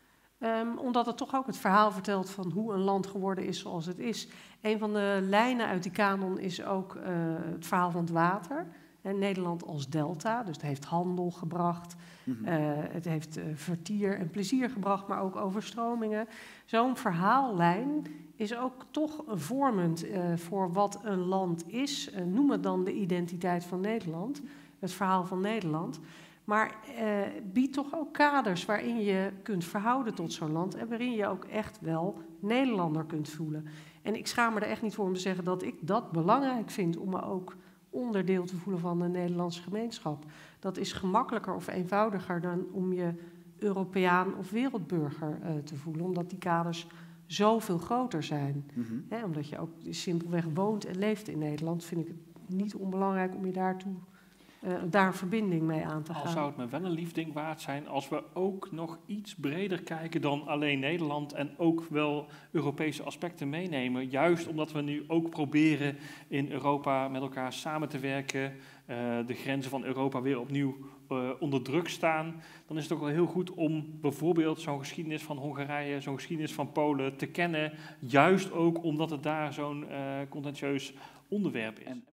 Speaker 6: Um, omdat het toch ook het verhaal vertelt van hoe een land geworden is zoals het is. Een van de lijnen uit die kanon is ook uh, het verhaal van het water. En Nederland als delta, dus het heeft handel gebracht. Mm-hmm. Uh, het heeft uh, vertier en plezier gebracht, maar ook overstromingen. Zo'n verhaallijn is ook toch vormend uh, voor wat een land is. Uh, noem het dan de identiteit van Nederland, het verhaal van Nederland. Maar uh, bied toch ook kaders waarin je kunt verhouden tot zo'n land en waarin je ook echt wel Nederlander kunt voelen. En ik schaam me er echt niet voor om te zeggen dat ik dat belangrijk vind om me ook onderdeel te voelen van de Nederlandse gemeenschap. Dat is gemakkelijker of eenvoudiger dan om je Europeaan of wereldburger uh, te voelen, omdat die kaders zoveel groter zijn.
Speaker 1: Mm-hmm.
Speaker 6: Hè, omdat je ook simpelweg woont en leeft in Nederland, vind ik het niet onbelangrijk om je daartoe, uh, daar een verbinding mee aan te gaan.
Speaker 2: Al zou het me wel een lief ding waard zijn als we ook nog iets breder kijken dan alleen Nederland en ook wel Europese aspecten meenemen. Juist omdat we nu ook proberen in Europa met elkaar samen te werken, uh, de grenzen van Europa weer opnieuw uh, onder druk staan. Dan is het ook wel heel goed om bijvoorbeeld zo'n geschiedenis van Hongarije, zo'n geschiedenis van Polen te kennen. Juist ook omdat het daar zo'n uh, contentieus onderwerp is.